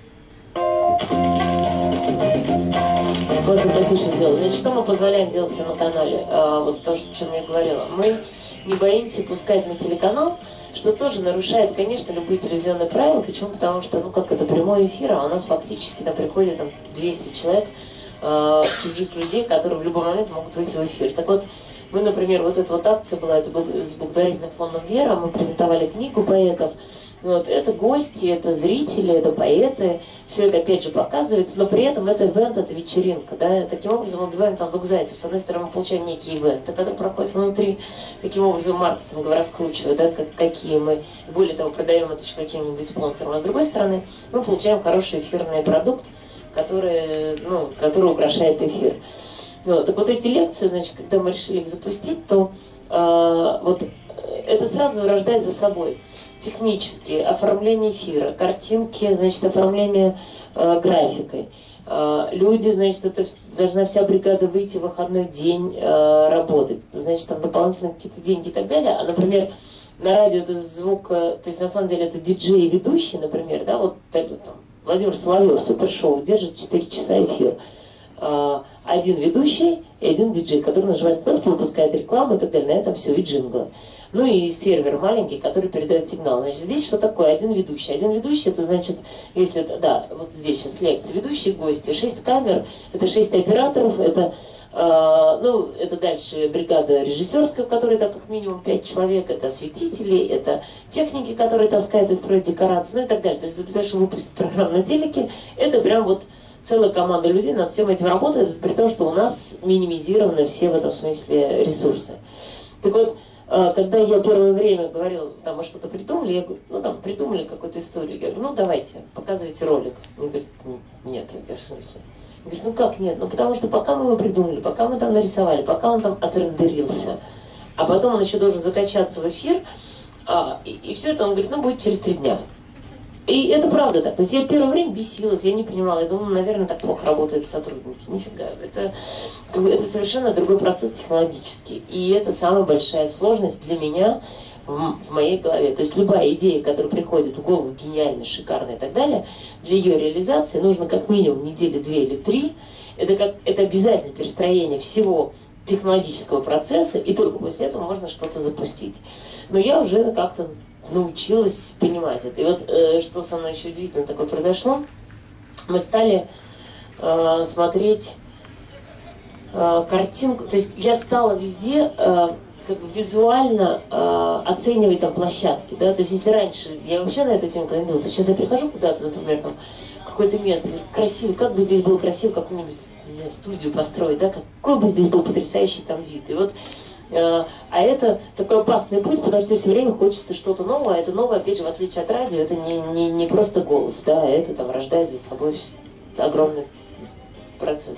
Speaker 1: Вот мы потише сделали. Значит, что мы позволяем делать себе на канале? Вот то, о чем я говорила. Мы не боимся пускать на телеканал, что тоже нарушает, конечно, любые телевизионные правила. Почему? Потому что, ну как это, прямой эфир, а у нас фактически там приходит там 200 человек, чужих людей, которые в любой момент могут выйти в эфир. Так вот, мы, например, вот эта вот акция была, это был с благотворительным фондом «Вера», мы презентовали книгу поэтов. Вот, это гости, это зрители, это поэты, все это опять же показывается, но при этом это ивент, это вечеринка, да, таким образом мы убиваем там двух зайцев. С одной стороны, мы получаем некий ивент, который проходит внутри, таким образом маркетингово раскручивая, да, какие мы, более того, продаем это еще каким-нибудь спонсорам, а с другой стороны, мы получаем хороший эфирный продукт, который украшает эфир. Ну, так вот эти лекции, значит, когда мы решили их запустить, то вот это сразу рождает за собой технически оформление эфира, картинки, значит, оформление графикой. Люди, значит, это должна вся бригада выйти в выходной день работать. Значит, там дополнительные какие-то деньги и так далее. А, например, на радио это звук, то есть на самом деле это диджей и ведущий, например, да, вот там, Владимир Соловьев, супершоу, держит 4 часа эфир. Один ведущий и один диджей, который нажимает кнопки, выпускает рекламу и так далее. На этом все, и джинглы. Ну и сервер маленький, который передает сигнал. Значит, здесь что такое? Один ведущий. Один ведущий, это значит, если это, да, вот здесь сейчас лекция, ведущие гости, 6 камер, это 6 операторов, это Ну, это дальше бригада режиссерская, в которой там как минимум 5 человек, это осветители, это техники, которые таскают и строят декорации, ну и так далее. То есть для того, чтобы выпустить программу на телеке, это прям вот целая команда людей над всем этим работает, при том, что у нас минимизированы все в этом смысле ресурсы. Так вот, когда я первое время говорила, там, мы что-то придумали, я говорю, ну там придумали какую-то историю, я говорю, ну давайте, показывайте ролик. Они говорят, нет, я говорю, в смысле? Я говорю, ну как нет? Ну потому что пока мы его придумали, пока мы там нарисовали, пока он там отрендерился, а потом он еще должен закачаться в эфир, и все это, он говорит, ну будет через 3 дня. И это правда так. То есть я первое время бесилась, я не понимала, я думала, наверное, так плохо работают сотрудники. Нифига. Это совершенно другой процесс технологический. И это самая большая сложность для меня в моей голове. То есть любая идея, которая приходит в голову, гениальная, шикарная и так далее, для ее реализации нужно как минимум недели 2 или 3. Это обязательно перестроение всего технологического процесса, и только после этого можно что-то запустить. Но я уже как-то научилась понимать это. И вот что со мной еще удивительно такое произошло, мы стали смотреть картинку, то есть я стала везде как бы визуально оценивать там площадки, да, то есть если раньше я вообще на эту тему когда не думала, то сейчас я прихожу куда-то, например, там какое-то место, красиво, как бы здесь было красиво какую-нибудь, не знаю, студию построить, да, какой бы здесь был потрясающий там вид, и вот а это такой опасный путь, потому что все время хочется что-то новое, а это новое, опять же, в отличие от радио, это не просто голос, да, а это там рождает за собой огромный процесс.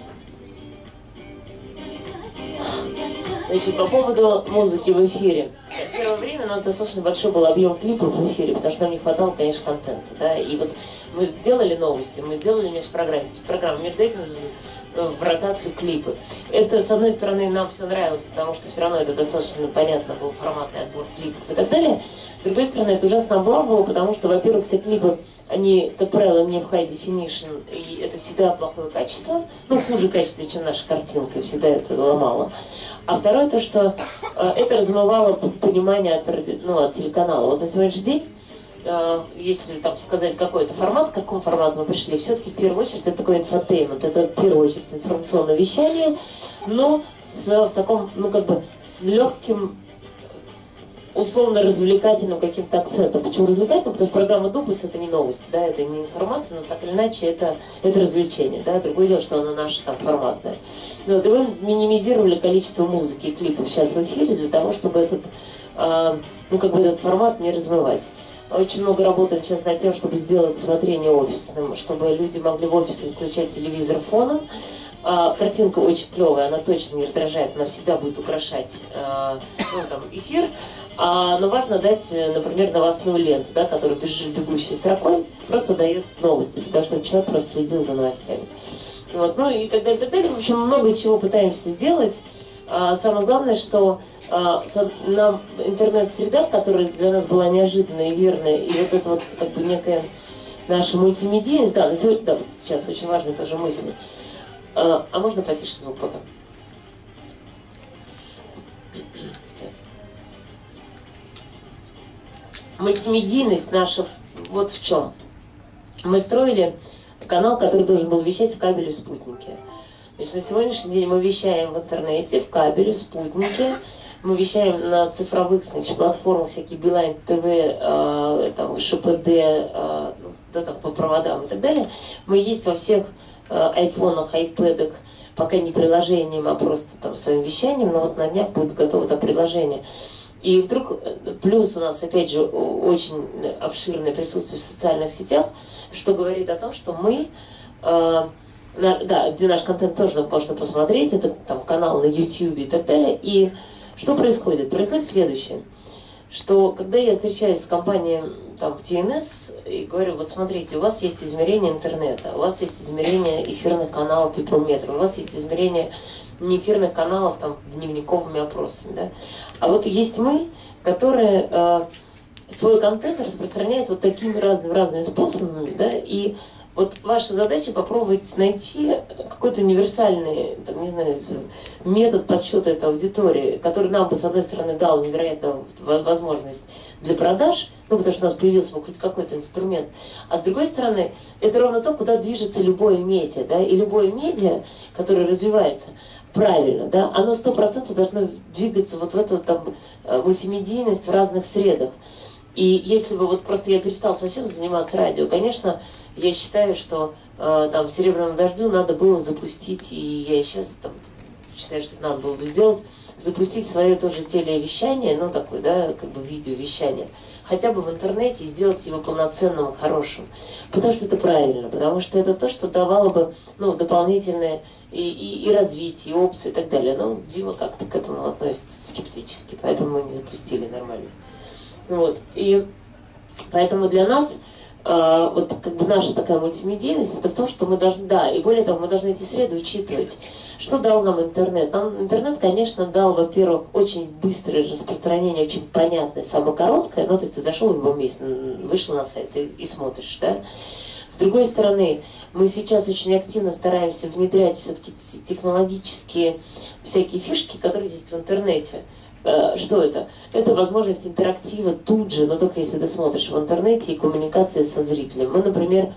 Speaker 1: Значит, по поводу музыки в эфире. В первое время у нас достаточно большой был объем клипов в эфире, потому что нам не хватало, конечно, контента, да, и вот мы сделали новости, мы сделали межпрограммы, между этим в ротацию клипы. Это, с одной стороны, нам все нравилось, потому что все равно это достаточно понятно был форматный отбор клипов и так далее. С другой стороны, это ужасно обламывало, потому что, во-первых, все клипы, они, как правило, не в high definition, и это всегда плохое качество, ну, хуже качество, чем наша картинка, и всегда это ломало. А второе, то, что это размывало понимание от телеканала. Вот на сегодняшний день, если там сказать какой-то формат, к какому формату мы пришли, все-таки в первую очередь это такой инфотеймент, это в первую очередь информационное вещание, но в таком, ну как бы, с легким, условно развлекательным каким-то акцентом. Почему развлекательным? Потому что программа Дубас это не новость, да, это не информация, но так или иначе это развлечение, да, другое дело, что оно наше там форматное. Но вот, и мы минимизировали количество музыки и клипов сейчас в эфире для того, чтобы этот, ну как бы этот формат не размывать. Очень много работаем сейчас над тем, чтобы сделать смотрение офисным, чтобы люди могли в офисе включать телевизор фоном. Картинка очень клевая, она точно не раздражает, она всегда будет украшать эфир. Но важно дать, например, новостную ленту, да, которая бегущей строкой просто дает новости, потому что человек просто следил за новостями. Вот, ну и так далее, так далее. В общем, много чего пытаемся сделать. Самое главное, что нам интернет-среда, которая для нас была неожиданная и верная, и вот это вот как бы некая наша мультимедийность, да, на сегодня, да, вот сейчас очень важная тоже мысль. А можно потише звук пока? Мультимедийность наша вот в чем. Мы строили канал, который должен был вещать в кабеле в спутнике. Значит, на сегодняшний день мы вещаем в интернете, в кабеле, в спутнике. Мы вещаем на цифровых, значит, платформах, всякие Билайн ТВ, там, ШПД, да, там, по проводам и так далее. Мы есть во всех айфонах, айпэдах, пока не приложением, а просто там своим вещанием, но вот на днях будет готово это приложение. И вдруг, плюс у нас, опять же, очень обширное присутствие в социальных сетях, что говорит о том, что мы, да, где наш контент тоже можно посмотреть, это там канал на YouTube и так далее. И что происходит? Происходит следующее, что когда я встречаюсь с компанией там, TNS и говорю, вот смотрите, у вас есть измерение интернета, у вас есть измерение эфирных каналов PeopleMeter, у вас есть измерение неэфирных каналов там, дневниковыми опросами, да? А вот есть мы, которые свой контент распространяют вот такими разными способами, да, и вот ваша задача попробовать найти какой-то универсальный, там, не знаю, метод подсчета этой аудитории, который нам бы, с одной стороны, дал невероятную возможность для продаж, ну, потому что у нас появился хоть какой-то инструмент, а с другой стороны, это ровно то, куда движется любое медиа, да, и любое медиа, которое развивается правильно, да, оно 100% должно двигаться вот в эту там мультимедийность в разных средах. И если бы вот просто я перестал совсем заниматься радио, конечно, я считаю, что там «Серебряному дождю» надо было запустить, и я сейчас там, считаю, что это надо было бы сделать, запустить свое тоже телевещание, ну такое, да, как бы видеовещание, хотя бы в интернете и сделать его полноценным и хорошим. Потому что это правильно, потому что это то, что давало бы, ну, дополнительное и развитие, и опции и так далее. Но Дима как-то к этому относится скептически, поэтому мы не запустили нормально. Вот. И поэтому для нас вот как бы наша такая мультимедийность, это в том, что мы должны, да, и более того, мы должны эти среды учитывать. Что дал нам интернет? Нам интернет, конечно, дал, во-первых, очень быстрое распространение, очень понятное, самое короткое, ну, то есть ты зашел в любом месте, вышел на сайт и смотришь, да. С другой стороны, мы сейчас очень активно стараемся внедрять все-таки технологические всякие фишки, которые есть в интернете. Что это? Это возможность интерактива тут же, но только если ты смотришь в интернете, и коммуникации со зрителем. Мы, например,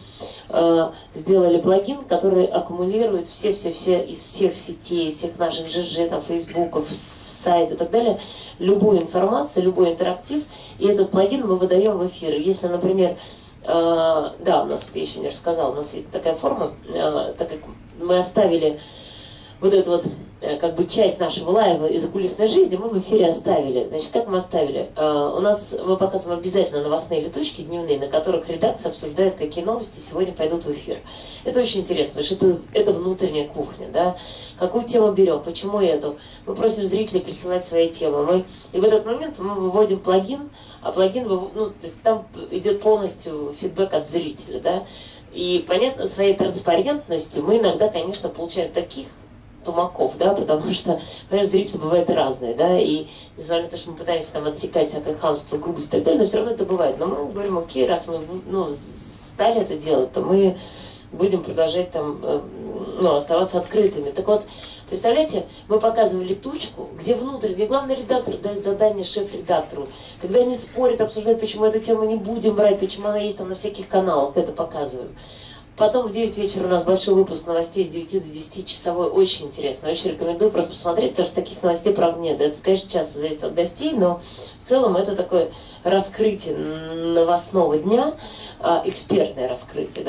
Speaker 1: сделали плагин, который аккумулирует все из всех сетей, всех наших ЖЖ, там, фейсбуков, сайт и так далее, любую информацию, любой интерактив, и этот плагин мы выдаем в эфир. Если, например, да, у нас, я еще не рассказала, у нас есть такая форма, так как мы оставили вот эту вот как бы часть нашего лайва из закулисной жизни мы в эфире оставили. Значит, как мы оставили? У нас мы показываем обязательно новостные летучки дневные, на которых редакция обсуждает, какие новости сегодня пойдут в эфир. Это очень интересно, потому что это внутренняя кухня, да? Какую тему берем, почему эту? Мы просим зрителей присылать свои темы. И в этот момент мы выводим плагин, а плагин, ну, то есть там идет полностью фидбэк от зрителя, да? И, понятно, своей транспарентностью мы иногда, конечно, получаем таких тумаков, да, потому что, понимаете, зрители бывают разные, да, и несмотря на то, что мы пытаемся там отсекать всякое хамство, грубость и так далее, но все равно это бывает. Но мы говорим, окей, раз мы, ну, стали это делать, то мы будем продолжать там, ну, оставаться открытыми. Так вот, представляете, мы показывали тучку, где где главный редактор дает задание шеф-редактору, когда они спорят, обсуждают, почему эту тему не будем брать, почему она есть там на всяких каналах, это показываем. Потом в 9 вечера у нас большой выпуск новостей с 9 до 10 часовой, очень интересно, очень рекомендую просто посмотреть, потому что таких новостей, правда, нет. Это, конечно, часто зависит от гостей, но в целом это такое раскрытие новостного дня, экспертное раскрытие,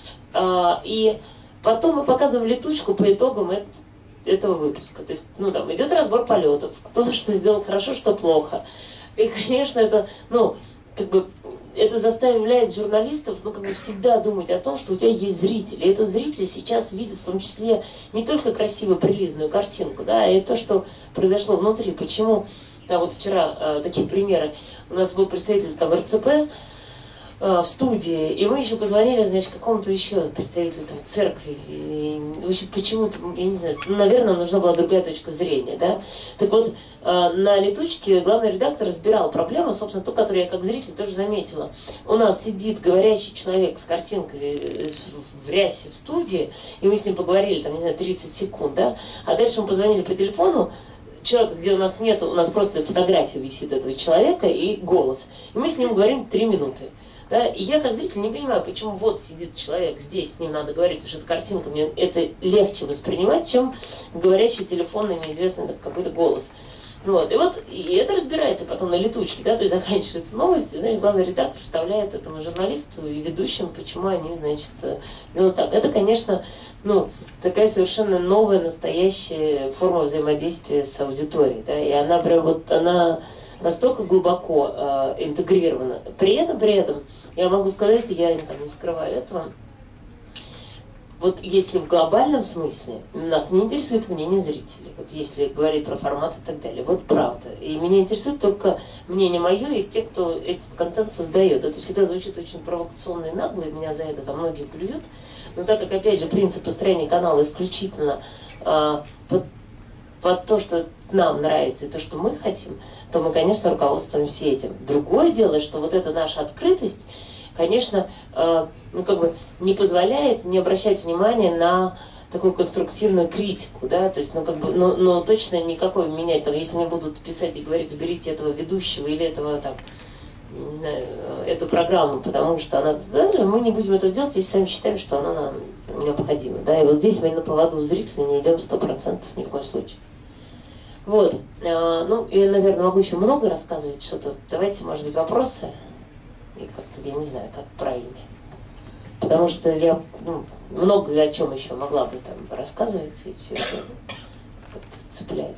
Speaker 1: да. И потом мы показываем летучку по итогам этого выпуска. То есть, ну, там идет разбор полетов, кто что сделал хорошо, что плохо. И, конечно, это, ну, как бы, это заставляет журналистов, ну, как бы всегда думать о том, что у тебя есть зрители. И этот зритель сейчас видит в том числе не только красивую прилизанную картинку, да, и то, что произошло внутри. Почему, да, вот вчера такие примеры. У нас был представитель там РЦП в студии, и мы еще позвонили, значит, какому-то еще представителю там церкви. И, в общем, почему-то, я не знаю, наверное, нужна была другая точка зрения, да. Так вот, на летучке главный редактор разбирал проблему, собственно, ту, которую я как зритель тоже заметила. У нас сидит говорящий человек с картинкой в рясе в студии, и мы с ним поговорили, там, не знаю, 30 секунд, да, а дальше мы позвонили по телефону, человека, где у нас нет, у нас просто фотография висит этого человека и голос. И мы с ним говорим 3 минуты. Да, и я как зритель не понимаю, почему вот сидит человек здесь, с ним надо говорить, потому что эта картинка, мне это легче воспринимать, чем говорящий телефонный неизвестный какой-то голос. Вот, и это разбирается потом на летучке, да, то есть заканчивается новость, и, значит, главный редактор вставляет этому журналисту и ведущим, почему они, значит, делают так. Это, конечно, ну, такая совершенно новая, настоящая форма взаимодействия с аудиторией, да, и она прям вот, она настолько глубоко интегрирована. При этом, я могу сказать, я там не скрываю этого, вот если в глобальном смысле нас не интересует мнение зрителей, вот если говорить про формат и так далее, вот правда. И меня интересует только мнение мое и те, кто этот контент создает. Это всегда звучит очень провокационно и нагло, и меня за это там многие клюют. Но так как, опять же, принцип построения канала исключительно под то, что нам нравится и то, что мы хотим, то мы, конечно, руководствуемся этим. Другое дело, что вот эта наша открытость, конечно, ну, как бы не позволяет не обращать внимания на такую конструктивную критику, да, то есть, ну, как бы, но точно никакой менять, там, если мне будут писать и говорить, уберите этого ведущего или этого, там, не знаю, эту программу, потому что она, да, мы не будем этого делать, если сами считаем, что она нам необходима, да, и вот здесь мы на поводу зрителя не идем 100% ни в коем случае. Вот, ну, я, наверное, могу еще много рассказывать что-то, давайте, может быть, вопросы, и как-то, я не знаю, как правильнее. Потому что я много о чем еще могла бы там рассказывать, и все это как-то цепляет.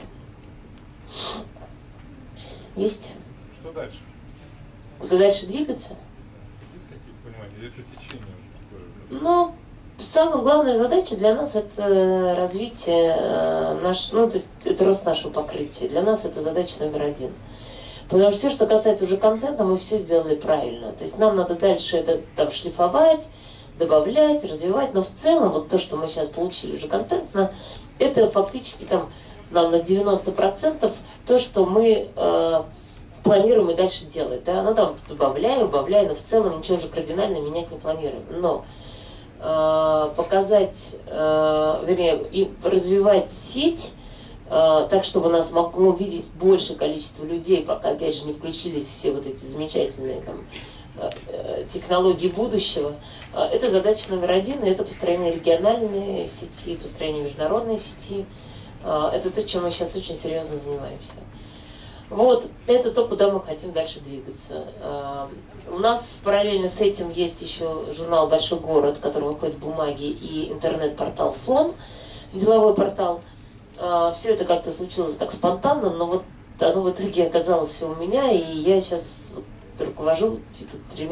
Speaker 1: Есть?
Speaker 2: Что дальше?
Speaker 1: Куда дальше двигаться?
Speaker 2: Есть какие-то понимания? Или это течение уже?
Speaker 1: Ну, самая главная задача для нас это развитие то есть это рост нашего покрытия. Для нас это задача номер один. Потому что все, что касается уже контента, мы все сделали правильно. То есть нам надо дальше это там шлифовать, добавлять, развивать, но в целом вот то, что мы сейчас получили уже контентно, это фактически там нам на 90% то, что мы планируем и дальше делать. Да? Ну там добавляю, убавляю, но в целом ничего уже кардинально менять не планируем. Но показать, вернее, и развивать сеть так, чтобы нас могло видеть большее количество людей, пока, опять же, не включились все вот эти замечательные там технологии будущего. Это задача номер один, и это построение региональной сети, построение международной сети. Это то, чем мы сейчас очень серьезно занимаемся. Вот, это то, куда мы хотим дальше двигаться. У нас параллельно с этим есть еще журнал «Большой город», который выходит в бумаге, и интернет-портал «Слон», деловой портал. Все это как-то случилось так спонтанно, но вот оно в итоге оказалось все у меня, и я сейчас руковожу типа 3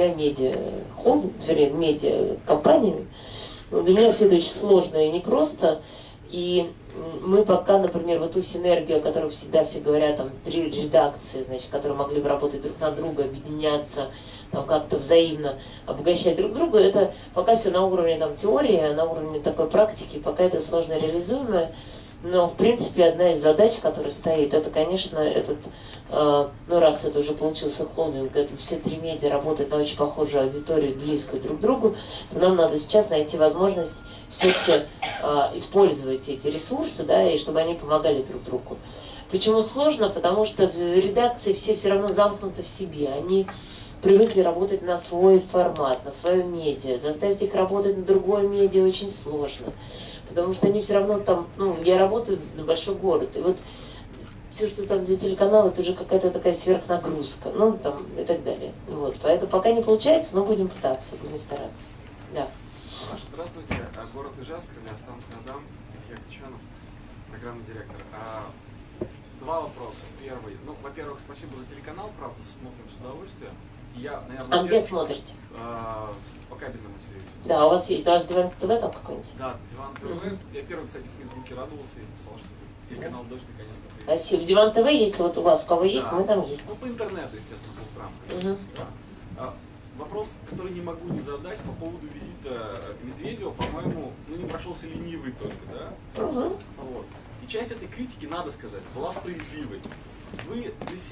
Speaker 1: медиа-компаниями. Для меня все это очень сложно и непросто. И мы пока, например, вот ту синергию, о которой всегда все говорят, там 3 редакции, значит, которые могли бы работать друг на друга, объединяться, там как-то взаимно обогащать друг друга, это пока все на уровне там теории, на уровне такой практики, пока это сложно реализуемое. Но, в принципе, одна из задач, которая стоит, это, конечно, раз это уже получился холдинг, это все 3 медиа работают на очень похожую аудиторию, близкую друг к другу, то нам надо сейчас найти возможность все-таки использовать эти ресурсы, да, и чтобы они помогали друг другу. Почему сложно? Потому что в редакции все равно замкнуты в себе. Они привыкли работать на свой формат, на свое медиа. Заставить их работать на другое медиа очень сложно. Потому что они все равно там, я работаю на большой город, и вот все, что там для телеканала, это уже какая-то такая сверхнагрузка, там и так далее. Вот, поэтому пока не получается, но будем пытаться, будем стараться. Да.
Speaker 4: Здравствуйте, город Ижевск, радиостанция Адам, Илья Кичанов, программный директор. 2 вопроса. Первый, во-первых, спасибо за телеканал, правда, смотрим с удовольствием. Я, наверное,
Speaker 1: где смотрите?
Speaker 4: По кабельному телевизору.
Speaker 1: Да, у вас есть ваш Диван ТВ там какой-нибудь?
Speaker 4: Да, Диван ТВ. Я первый, кстати, в Фейсбуке радовался и писал, что телеканал «Дождь» наконец-то появился.
Speaker 1: Спасибо. Диван ТВ, если вот у вас у кого есть, мы там есть.
Speaker 4: По интернету, естественно, был прям. Да. Вопрос, который не могу не задать по поводу визита Медведева, по-моему, не прошелся ленивый только, да? Вот. И часть этой критики, надо сказать, была справедливой. Вы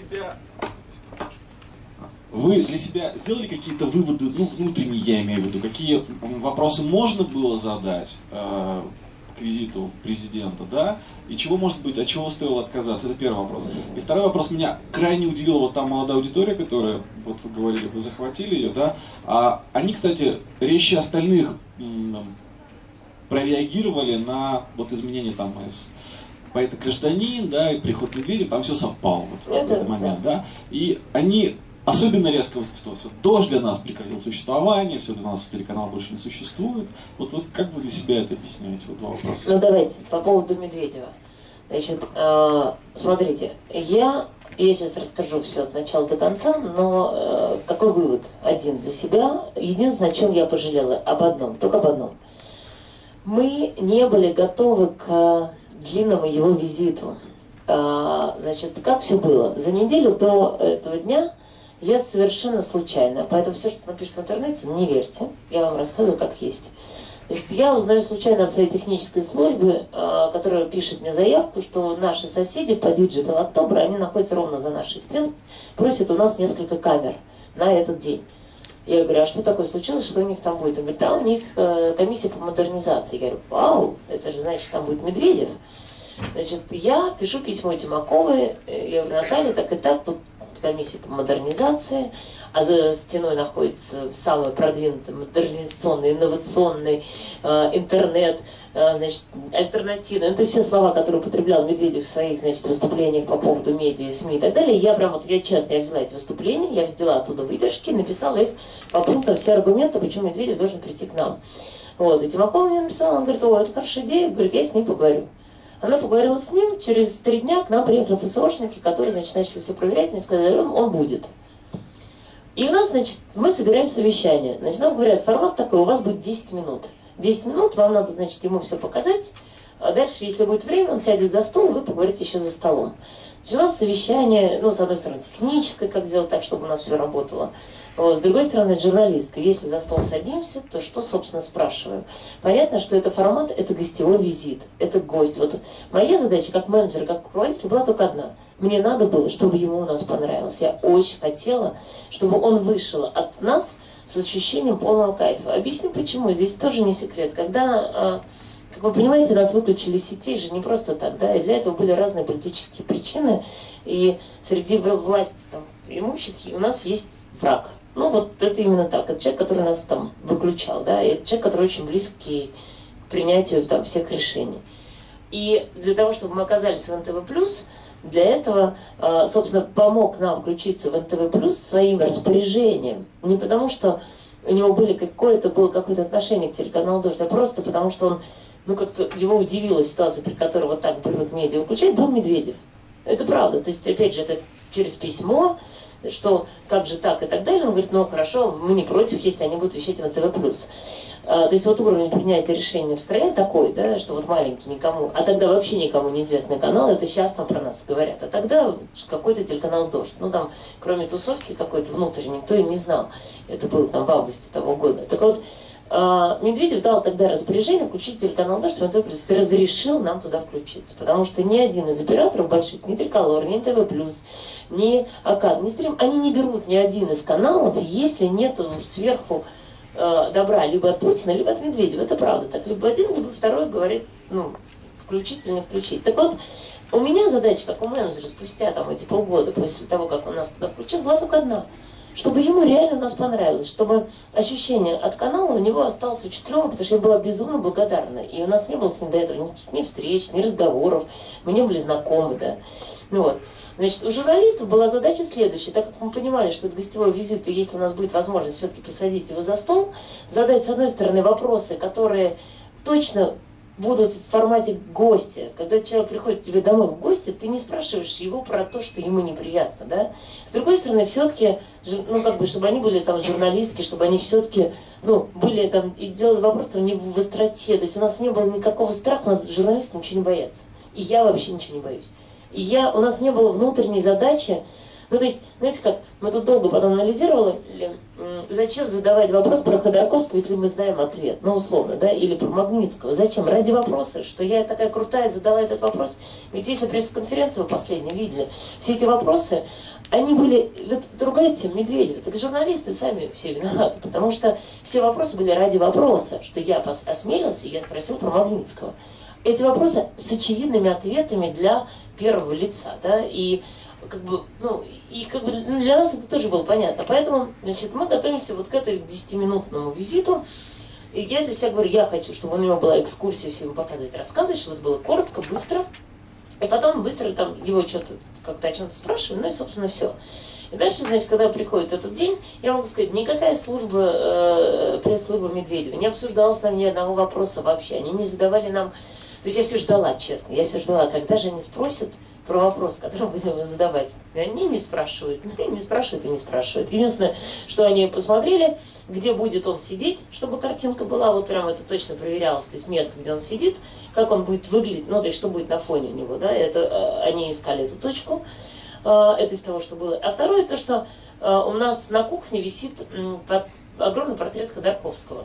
Speaker 4: для себя сделали какие-то выводы, внутренние, я имею в виду, какие вопросы можно было задать к визиту президента, да, и чего, может быть, от чего стоило отказаться? Это первый вопрос. И второй вопрос меня крайне удивил, вот там молодая аудитория, которая, вот вы говорили, вы захватили ее, да, они, кстати, резче остальных прореагировали на вот изменения там из «Поэт и гражданин», да, и «Приход Медведев», там все совпало вот, в этот момент, да, и они особенно резко высказывают, что «Дождь» для нас прекратил существование, все, для нас телеканал больше не существует. Вот как вы для себя это объясняете? Вот 2 вопроса.
Speaker 1: Давайте, по поводу Медведева. Значит, смотрите, я сейчас расскажу все от начала до конца, но какой вывод? Один для себя. Единственное, о чем я пожалела, только об одном. Мы не были готовы к длинному его визиту. Значит, как все было? За неделю до этого дня я совершенно случайно, поэтому все, что напишется в интернете, не верьте, я вам рассказываю, как есть. Значит, я узнаю случайно от своей технической службы, которая пишет мне заявку, что наши соседи по Digital October, они находятся ровно за нашей стеной, просят у нас несколько камер на этот день. Я говорю, а что такое случилось, что у них там будет? Он говорит, у них комиссия по модернизации. Я говорю, вау, это же значит, там будет Медведев. Значит, я пишу письмо Тимаковой, я говорю, Наталья, так и так, вот комиссия по модернизации, а за стеной находится самый продвинутый, модернизационный, инновационный интернет, значит, альтернативный. Это все слова, которые употреблял Медведев в своих, значит, выступлениях по поводу медиа, СМИ и так далее. Я прям вот, я честно, я взяла эти выступления, я взяла оттуда выдержки, написала их по пунктам, все аргументы, почему Медведев должен прийти к нам. Вот, и Тимакова мне написала, он говорит, о, это хорошая идея, говорит, я с ним поговорю. Она поговорила с ним, через 3 дня к нам приехали ФСОшники, которые, значит, начали все проверять, мне сказали, он будет. И у нас, значит, мы собираем совещание. Значит, нам говорят, формат такой, у вас будет 10 минут. 10 минут, вам надо, значит, ему все показать. А дальше, если будет время, он сядет за стол, вы поговорите еще за столом. Значит, у нас совещание, ну, с одной стороны, техническое, как сделать так, чтобы у нас все работало. Вот, с другой стороны, журналистка. Если за стол садимся, то что, собственно, спрашиваем? Понятно, что это формат, это гостевой визит, это гость. Вот моя задача, как менеджер, как руководитель, была только одна. Мне надо было, чтобы ему у нас понравилось. Я очень хотела, чтобы он вышел от нас с ощущением полного кайфа. Объясню почему. Здесь тоже не секрет. Когда, как вы понимаете, нас выключили из сетей же не просто так, да, и для этого были разные политические причины. И среди власти там, имущих у нас есть враг. Ну вот это именно так. Это человек, который нас там выключал, да, и это человек, который очень близкий к принятию там всех решений. И для того, чтобы мы оказались в НТВ+, для этого, собственно, помог нам включиться в НТВ+, своим распоряжением. Не потому, что у него было какое-то отношение к телеканалу «Дождь», а просто потому, что он, ну, как-то его удивила ситуация, при которой вот так берут медиа выключать, был Медведев. Это правда. То есть, опять же, это через письмо, что как же так и так далее. Он говорит, ну, хорошо, мы не против, если они будут вещать в НТВ+. То есть вот уровень принятия решения в стране такой, да, что вот маленький никому, а тогда вообще никому неизвестный канал, это сейчас там про нас говорят, а тогда какой-то телеканал «Дождь». Ну там, кроме тусовки какой-то внутренней, никто и не знал. Это было там в августе того года. Так вот, Медведев дал тогда распоряжение включить телеканал «Дождь» в НТВ+, и разрешил нам туда включиться, потому что ни один из операторов больших, ни Триколор, ни НТВ+, ни АКАД, ни Стрим, они не берут ни один из каналов, если нет сверху добра либо от Путина, либо от Медведева. Это правда. Так либо один, либо второй говорит, ну, включить или не включить. Так вот, у меня задача, как у менеджера, спустя там эти полгода после того, как он нас туда включил, была только одна. Чтобы ему реально нас понравилось, чтобы ощущение от канала у него осталось очень клевым, потому что я была безумно благодарна. И у нас не было с ним до этого ни встреч, ни разговоров, мы не были знакомы, да. Ну вот. Значит, у журналистов была задача следующая. Так как мы понимали, что это гостевой визит, и если у нас будет возможность все-таки посадить его за стол, задать, с одной стороны, вопросы, которые точно будут в формате гостя. Когда человек приходит к тебе домой в гости, ты не спрашиваешь его про то, что ему неприятно, да? С другой стороны, все-таки, ну, как бы, чтобы они были там журналистки, чтобы они все-таки, ну, были там, и делали вопрос там не в остроте. То есть у нас не было никакого страха, у нас журналисты ничего не боятся. И я вообще ничего не боюсь. И у нас не было внутренней задачи, ну то есть, знаете как, мы тут долго потом анализировали, зачем задавать вопрос про Ходорковского, если мы знаем ответ, ну условно, да, или про Магнитского, зачем? Ради вопроса, что я такая крутая задала этот вопрос, ведь если пресс-конференцию вы последнюю видели, все эти вопросы, они были, вот ругайте Медведева, так журналисты сами все виноваты, потому что все вопросы были ради вопроса, что я осмелился, и я спросил про Магнитского. Эти вопросы с очевидными ответами для первого лица, да, и как бы, ну, для нас это тоже было понятно. Поэтому, значит, мы готовимся вот к этой 10-минутному визиту. И я для себя говорю, я хочу, чтобы у него была экскурсия, все ему показывать, рассказывать, чтобы это было коротко, быстро. И потом быстро там его что-то как-то о чем-то спрашиваю, ну и, собственно, все. И дальше, значит, когда приходит этот день, я могу сказать, никакая служба, пресс-служба Медведева не обсуждала с нами ни одного вопроса вообще. Они не задавали нам... То есть я все ждала, честно, я все ждала, когда же они спросят про вопрос, который будем задавать. И они не спрашивают, не спрашивают и не спрашивают. Единственное, что они посмотрели, где будет он сидеть, чтобы картинка была, вот прям это точно проверялось, то есть место, где он сидит, как он будет выглядеть, ну, то есть что будет на фоне у него, да, это они искали эту точку, это из того, что было. А второе, то, что у нас на кухне висит огромный портрет Ходорковского.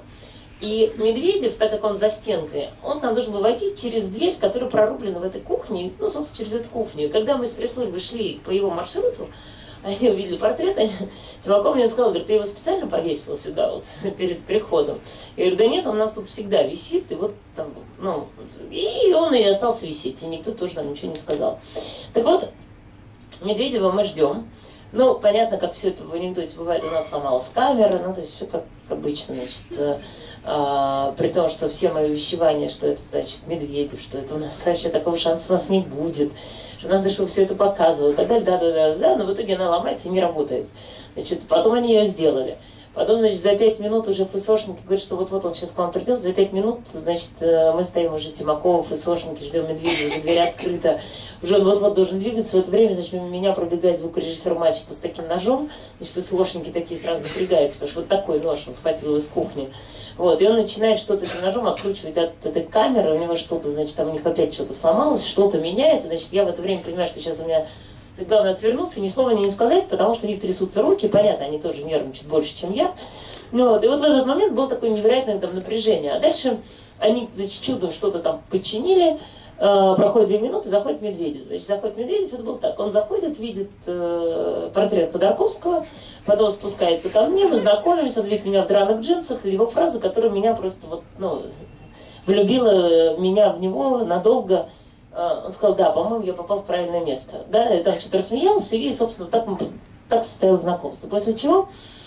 Speaker 1: И Медведев, так как он за стенкой, он там должен был войти через дверь, которая прорублена в этой кухне, ну, собственно, через эту кухню. И когда мы с пресс-службой шли по его маршруту, они увидели портрет, Тимаков мне сказал, говорит, ты его специально повесила сюда вот перед приходом? Я говорю, да нет, он у нас тут всегда висит, и вот там, ну, и он и остался висеть, и никто тоже нам ничего не сказал. Так вот, Медведева мы ждем. Ну, понятно, как все это в анекдоте бывает, у нас сломалась камера, ну, то есть все как обычно, значит, при том, что все мои увещевания, что это, значит, Медведев, что это у нас вообще такого шанса у нас не будет, что надо, чтобы все это показывало, и так далее, да, но в итоге она ломается и не работает. Значит, потом они ее сделали. Потом, значит, за 5 минут уже ФСОшники говорят, что вот-вот он сейчас к вам придет, за 5 минут, значит, мы стоим уже Тимакова, ФСОшники, ждем Медведева, уже дверь открыта, уже он вот-вот должен двигаться, в это время, значит, мимо меня пробегает звукорежиссер мальчика с таким ножом, значит, ФСОшники такие сразу напрягаются, потому что вот такой нож, он схватил его из кухни. Вот, и он начинает что-то этим ножом откручивать от этой камеры, у него что-то, значит, там у них опять что-то сломалось, что-то меняет, значит, я в это время понимаю, что сейчас у меня... Главное отвернуться, ни слова не сказать, потому что у них трясутся руки, понятно, они тоже нервничают больше, чем я. Ну, вот, и вот в этот момент было такое невероятное там напряжение. А дальше они, значит, чудом что-то там починили, проходит 2 минуты, заходит Медведев. Значит, заходит Медведев, это было так, он заходит, видит портрет Ходорковского, потом спускается ко мне, мы знакомимся, он видит меня в драных джинсах, и его фраза, которая меня просто вот, ну, влюбила меня в него надолго. Он сказал, да, по-моему, я попал в правильное место. Да, я там что-то рассмеялся, и, собственно, так состоялось знакомство. После чего,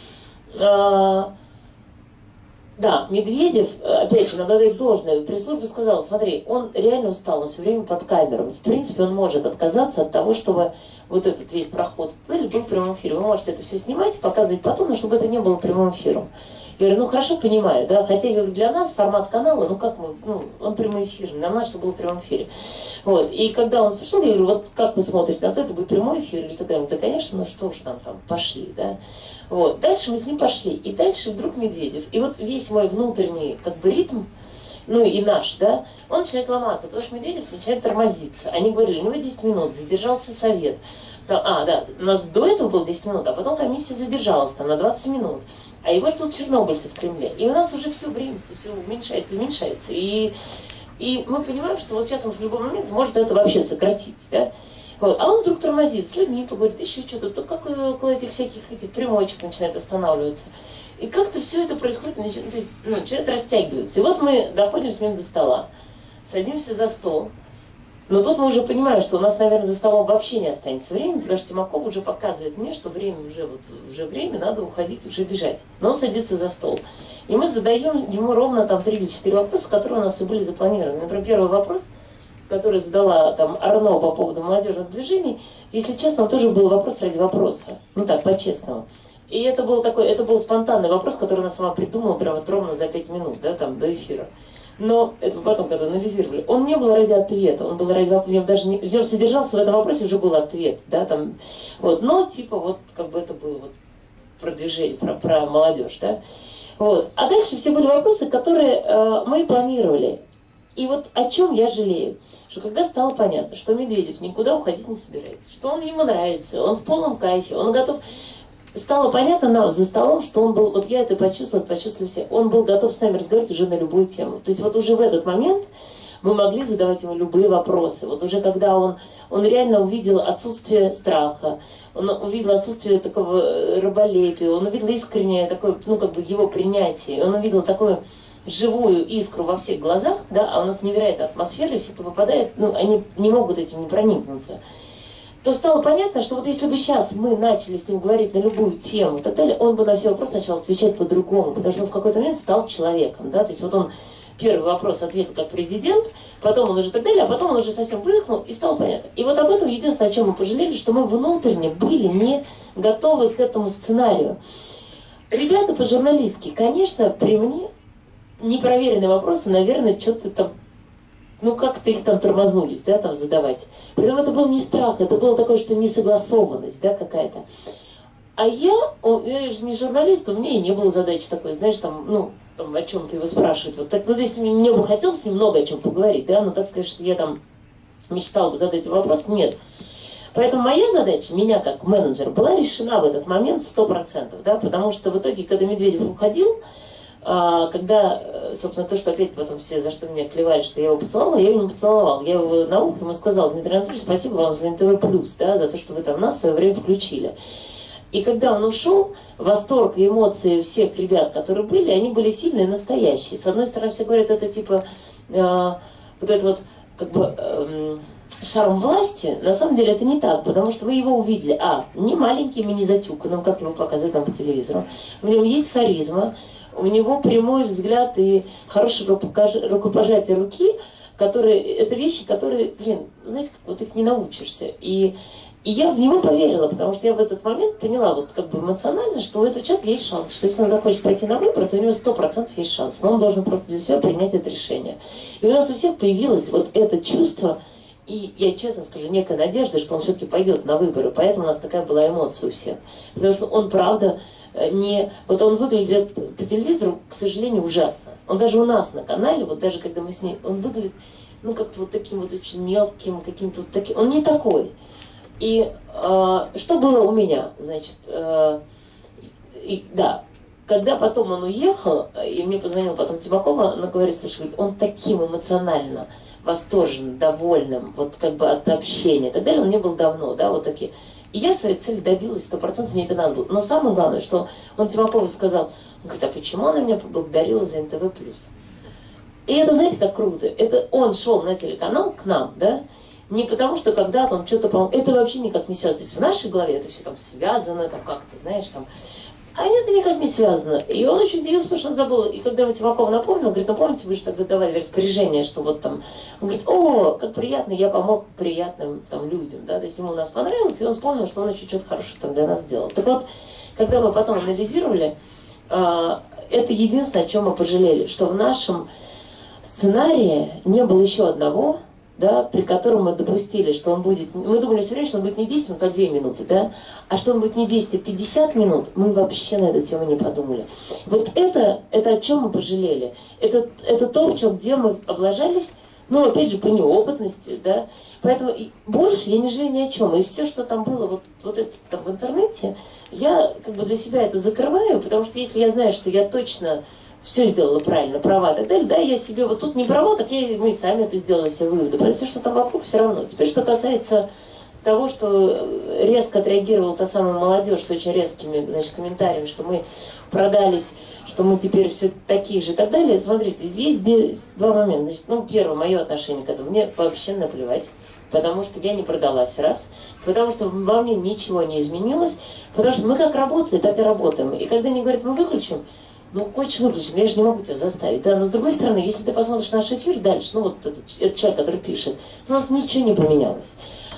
Speaker 1: да, Медведев, опять же, надо дать должное, пресс-служба сказала, смотри, он реально устал, он все время под камерой. В принципе, он может отказаться от того, чтобы вот этот весь проход был в прямом эфире. Вы можете это все снимать, показывать потом, но чтобы это не было прямым эфиром. Я говорю, ну хорошо, понимаю, да, хотя я говорю, для нас формат канала, ну как мы, ну, он прямой эфир, нам надо, чтобы был в прямом эфире. Вот, и когда он пришел, я говорю, вот как вы смотрите на то, это будет прямой эфир или тогда? Да, конечно, ну что ж нам там, пошли, да. Вот, дальше мы с ним пошли, и дальше вдруг Медведев, и вот весь мой внутренний, как бы, ритм, ну и наш, да, он начинает ломаться, потому что Медведев начинает тормозиться. Они говорили, у него 10 минут, задержался совет. Там, да, у нас до этого было 10 минут, а потом комиссия задержалась там на 20 минут. А его ждут чернобыльцы в Кремле. И у нас уже все время все уменьшается. И мы понимаем, что вот сейчас он в любой момент может это вообще сократить. Да? Вот. А он вдруг тормозит с людьми, поговорит, еще что-то, то как около этих всяких этих примочек начинает останавливаться. И как-то все это происходит, то есть, ну, начинает растягиваться. И вот мы доходим с ним до стола, садимся за стол. Но тут мы уже понимаем, что у нас, наверное, за столом вообще не останется времени, потому что Тимаков уже показывает мне, что время уже время, надо уходить, уже бежать. Но он садится за стол. И мы задаем ему ровно там 3 или 4 вопроса, которые у нас и были запланированы. Например, первый вопрос, который задала там Арно по поводу молодежных движений, если честно, тоже был вопрос ради вопроса. Ну так, по-честному. И это был спонтанный вопрос, который она сама придумала прямо вот ровно за 5 минут, да, там, до эфира. Но это потом, когда анализировали, он не был ради ответа, он был ради вопроса, даже не, он содержался в этом вопросе, уже был ответ, да, там, вот, но типа вот, как бы это было вот продвижение, про молодежь, да, вот, а дальше все были вопросы, которые мы планировали, и вот о чем я жалею, что когда стало понятно, что Медведев никуда уходить не собирается, что он ему нравится, он в полном кайфе, он готов... Стало понятно нам за столом, что он был, вот я это почувствовали все, он был готов с нами разговаривать уже на любую тему. То есть вот уже в этот момент мы могли задавать ему любые вопросы. Вот уже когда он реально увидел отсутствие страха, он увидел отсутствие такого раболепия, он увидел искреннее такое, ну как бы его принятие, он увидел такую живую искру во всех глазах, да, а у нас невероятная атмосфера, и все, кто попадает, ну они не могут этим не проникнуться. То стало понятно, что вот если бы сейчас мы начали с ним говорить на любую тему и так далее, он бы на все вопросы начал отвечать по-другому, потому что он в какой-то момент стал человеком, да, то есть вот он первый вопрос ответил как президент, потом он уже так далее, а потом он уже совсем выдохнул и стало понятно. И вот об этом единственное, о чем мы пожалели, что мы внутренне были не готовы к этому сценарию. Ребята по-журналистски, конечно, при мне непроверенные вопросы, наверное, что-то там, ну как-то их там тормознулись, да, там задавать. Притом это был не страх, это было такое, что несогласованность, да, какая-то. А я же не журналист, у меня и не было задачи такой, знаешь, там, ну, там, о чем-то его спрашивать. Вот так, ну, здесь мне бы хотелось с ним много о чем поговорить, да, но так сказать, что я там мечтала бы задать вопрос, нет. Поэтому моя задача, меня как менеджер, была решена в этот момент 100%, да, потому что в итоге, когда Медведев уходил, когда, собственно, то, что опять потом все за что меня клевали, что я его поцеловала, я его не поцеловал. Я его на ухо ему сказала: Дмитрий Анатольевич, спасибо вам за НТВ+, да, за то, что вы там нас в свое время включили. И когда он ушел, восторг и эмоции всех ребят, которые были, они были сильные, настоящие. С одной стороны, все говорят, это типа вот это вот как бы шарм власти. На самом деле это не так, потому что мы его увидели. Не маленьким и не затюканным, как его показывают нам по телевизору. В нем есть харизма, у него прямой взгляд и хорошее рукопожатие руки, которые, это вещи, которые, знаете, вот их не научишься. И я в него поверила, потому что я в этот момент поняла, вот как бы эмоционально, что у этого человека есть шанс, что если он захочет пойти на выборы, то у него 100% есть шанс, но он должен просто для себя принять это решение. И у нас у всех появилось вот это чувство, и я честно скажу, некая надежда, что он все-таки пойдет на выборы, поэтому у нас такая была эмоция у всех. Потому что он, правда, не... Вот он выглядит по телевизору, к сожалению, ужасно. Он даже у нас на канале, вот даже когда мы с ним, он выглядит, как-то вот таким вот очень мелким, каким-то вот таким, он не такой. И что было у меня, значит, когда потом он уехал, и мне позвонила потом Тимакова, она говорит, слушай, он таким эмоционально восторженным, довольным, вот как бы от общения и так далее, он не был давно, да, вот такие. И я своей цели добилась, 100% мне это надо было. Но самое главное, что он Тимакову сказал, он говорит, а почему она меня поблагодарила за НТВ+. И это, знаете, как круто, это он шел на телеканал к нам, да, не потому, что когда-то он что-то помог. Это вообще никак не связано. То есть в нашей голове это все там связано, там как-то, знаешь, там. А это никак не связано. И он очень удивился, потому что он забыл. И когда мы Тимакова напомнил, он говорит, помните, вы же тогда давали распоряжение, что вот там... Он говорит, как приятно, я помог приятным там людям, да. То есть ему у нас понравилось, и он вспомнил, что он еще что-то хорошее там для нас сделал. Так вот, когда мы потом анализировали, это единственное, о чем мы пожалели, что в нашем сценарии не было еще одного, да, при котором мы допустили, что он будет... Мы думали все время, что он будет не 10 минут, а 2 минуты, да? А что он будет не 10, а 50 минут, мы вообще на эту тему не подумали. Вот это о чем мы пожалели. Это то, где мы облажались, опять же, по неопытности, да? Поэтому больше я не жалею ни о чем. И все, что там было вот это там в интернете, я как бы для себя это закрываю, потому что если я знаю, что я точно... все сделала правильно, права и так далее, да, я себе вот тут не права, так мы и сами это сделали себе выводы. Поэтому все, что там вокруг, все равно. Теперь, что касается того, что резко отреагировала та самая молодежь с очень резкими, значит, комментариями, что мы продались, что мы теперь все такие же и так далее. Смотрите, здесь два момента. Значит, первое, мое отношение к этому, мне вообще наплевать. Потому что я не продалась, раз. Потому что во мне ничего не изменилось. Потому что мы как работали, так и работаем. И когда они говорят, мы выключим, хочешь выключить, я же не могу тебя заставить. Да, но с другой стороны, если ты посмотришь наш эфир дальше, этот человек, который пишет, у нас ничего не поменялось.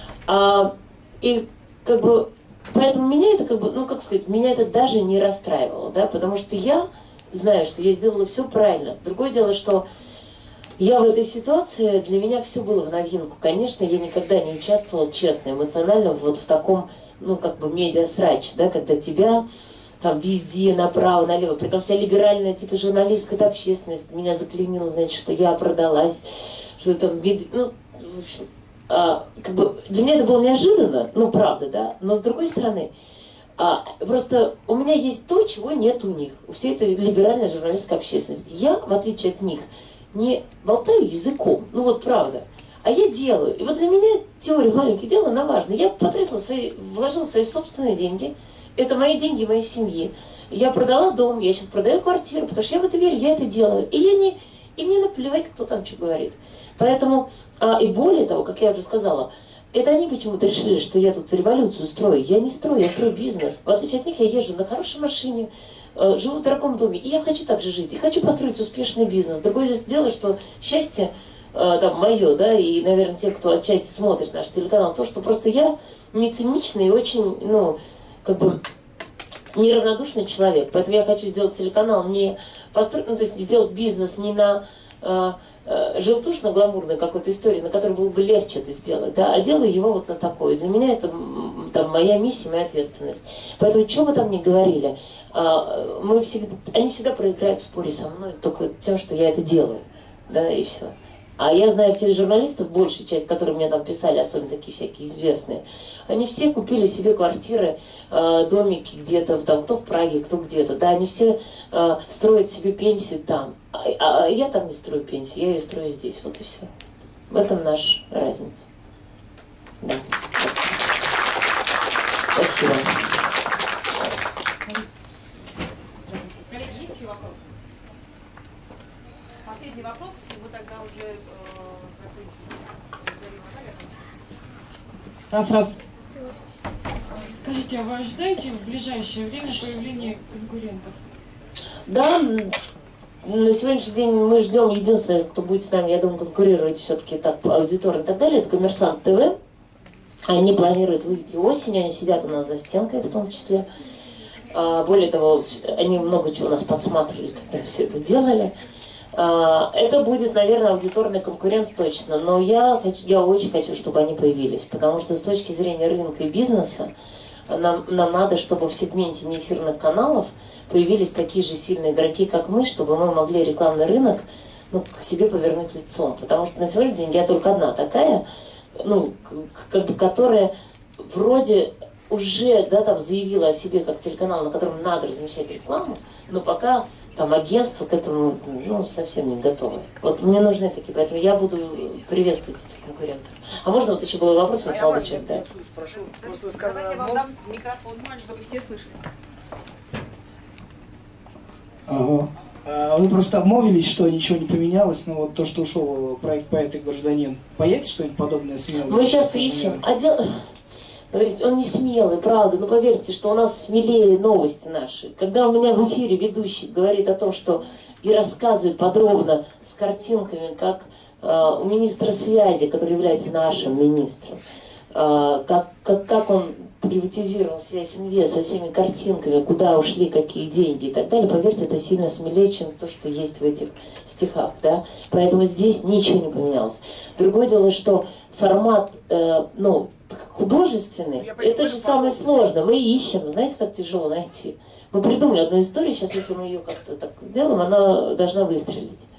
Speaker 1: И как бы, поэтому меня это как бы, меня это даже не расстраивало, да, потому что я знаю, что я сделала все правильно. Другое дело, что я в этой ситуации, для меня все было в новинку. Конечно, я никогда не участвовала честно, эмоционально вот в таком, медиасрач, да, когда тебя... там везде, направо, налево, притом вся либеральная, типа, журналистская общественность меня заклеймила, значит, что я продалась, что там, в общем, как бы для меня это было неожиданно, правда, да, но с другой стороны, просто у меня есть то, чего нет у них, у всей этой либеральной журналистской общественности. Я, в отличие от них, не болтаю языком, правда, а я делаю. И вот для меня теория маленьких дел, она важна. Я вложила свои собственные деньги. Это мои деньги, моей семьи. Я продала дом, я сейчас продаю квартиру, потому что я в это верю, я это делаю. И мне наплевать, кто там что говорит. Поэтому, и более того, как я уже сказала, это они почему-то решили, что я тут революцию строю. Я не строю, я строю бизнес. В отличие от них, я езжу на хорошей машине, живу в дорогом доме, и я хочу так же жить. И хочу построить успешный бизнес. Другое дело, что счастье мое, да, и, наверное, те, кто отчасти смотрит наш телеканал, то, что просто я не циничный и очень, как бы неравнодушный человек. Поэтому я хочу сделать телеканал не построить, то есть сделать бизнес не на желтушно-гламурной какой-то истории, на которой было бы легче это сделать, да, а делаю его вот на такой. Для меня это моя миссия, моя ответственность. Поэтому, что бы там ни говорили, они всегда проиграют в споре со мной только тем, что я это делаю, да, и все. А я знаю всех журналистов, большая часть, которые мне там писали, особенно такие всякие известные, они все купили себе квартиры, домики где-то, там, кто в Праге, кто где-то, да, они все строят себе пенсию там. А я там не строю пенсию, я ее строю здесь, вот и все. В этом наша разница. Да. Спасибо.
Speaker 6: Коллеги, есть еще вопросы? Последний вопрос, и мы тогда уже закончим.
Speaker 7: Раз. Скажите, а вы ожидаете в ближайшее время появления конкурентов?
Speaker 1: Да, на сегодняшний день мы ждем, единственное, кто будет с нами, я думаю, конкурировать все-таки так аудиторно и так далее, это Коммерсант ТВ. Они планируют выйти осенью, они сидят у нас за стенкой в том числе. Более того, они много чего у нас подсматривали, когда все это делали. Это будет, наверное, аудиторный конкурент точно, но я очень хочу, чтобы они появились, потому что с точки зрения рынка и бизнеса нам надо, чтобы в сегменте неэфирных каналов появились такие же сильные игроки, как мы, чтобы мы могли рекламный рынок к себе повернуть лицом. Потому что на сегодняшний день я только одна такая, которая вроде уже там заявила о себе как телеканал, на котором надо размещать рекламу, но пока там агентство к этому совсем не готово. Вот мне нужны такие, поэтому я буду приветствовать этих конкурентов. А можно вот еще был вопрос, вот молодой человек, да?
Speaker 8: Спрошу, просто
Speaker 6: Давайте я вам дам микрофон, чтобы все слышали.
Speaker 8: Вы просто обмолвились, что ничего не поменялось, но вот то, что ушел проект «Поэт и гражданин», появится что-нибудь подобное смелое?
Speaker 1: Мы сейчас ищем. Говорите, он не смелый, правда, но поверьте, что у нас смелее новости наши. Когда у меня в эфире ведущий говорит о том, что и рассказывает подробно с картинками, как у министра связи, который является нашим министром, как он приватизировал связь инвест со всеми картинками, куда ушли какие деньги и так далее, поверьте, это сильно смелее, чем то, что есть в этих стихах, да. Поэтому здесь ничего не поменялось. Другое дело, что формат, художественный, это же самое сложное. Мы ищем, знаете, как тяжело найти. Мы придумали одну историю, сейчас, если мы ее как-то так сделаем, она должна выстрелить.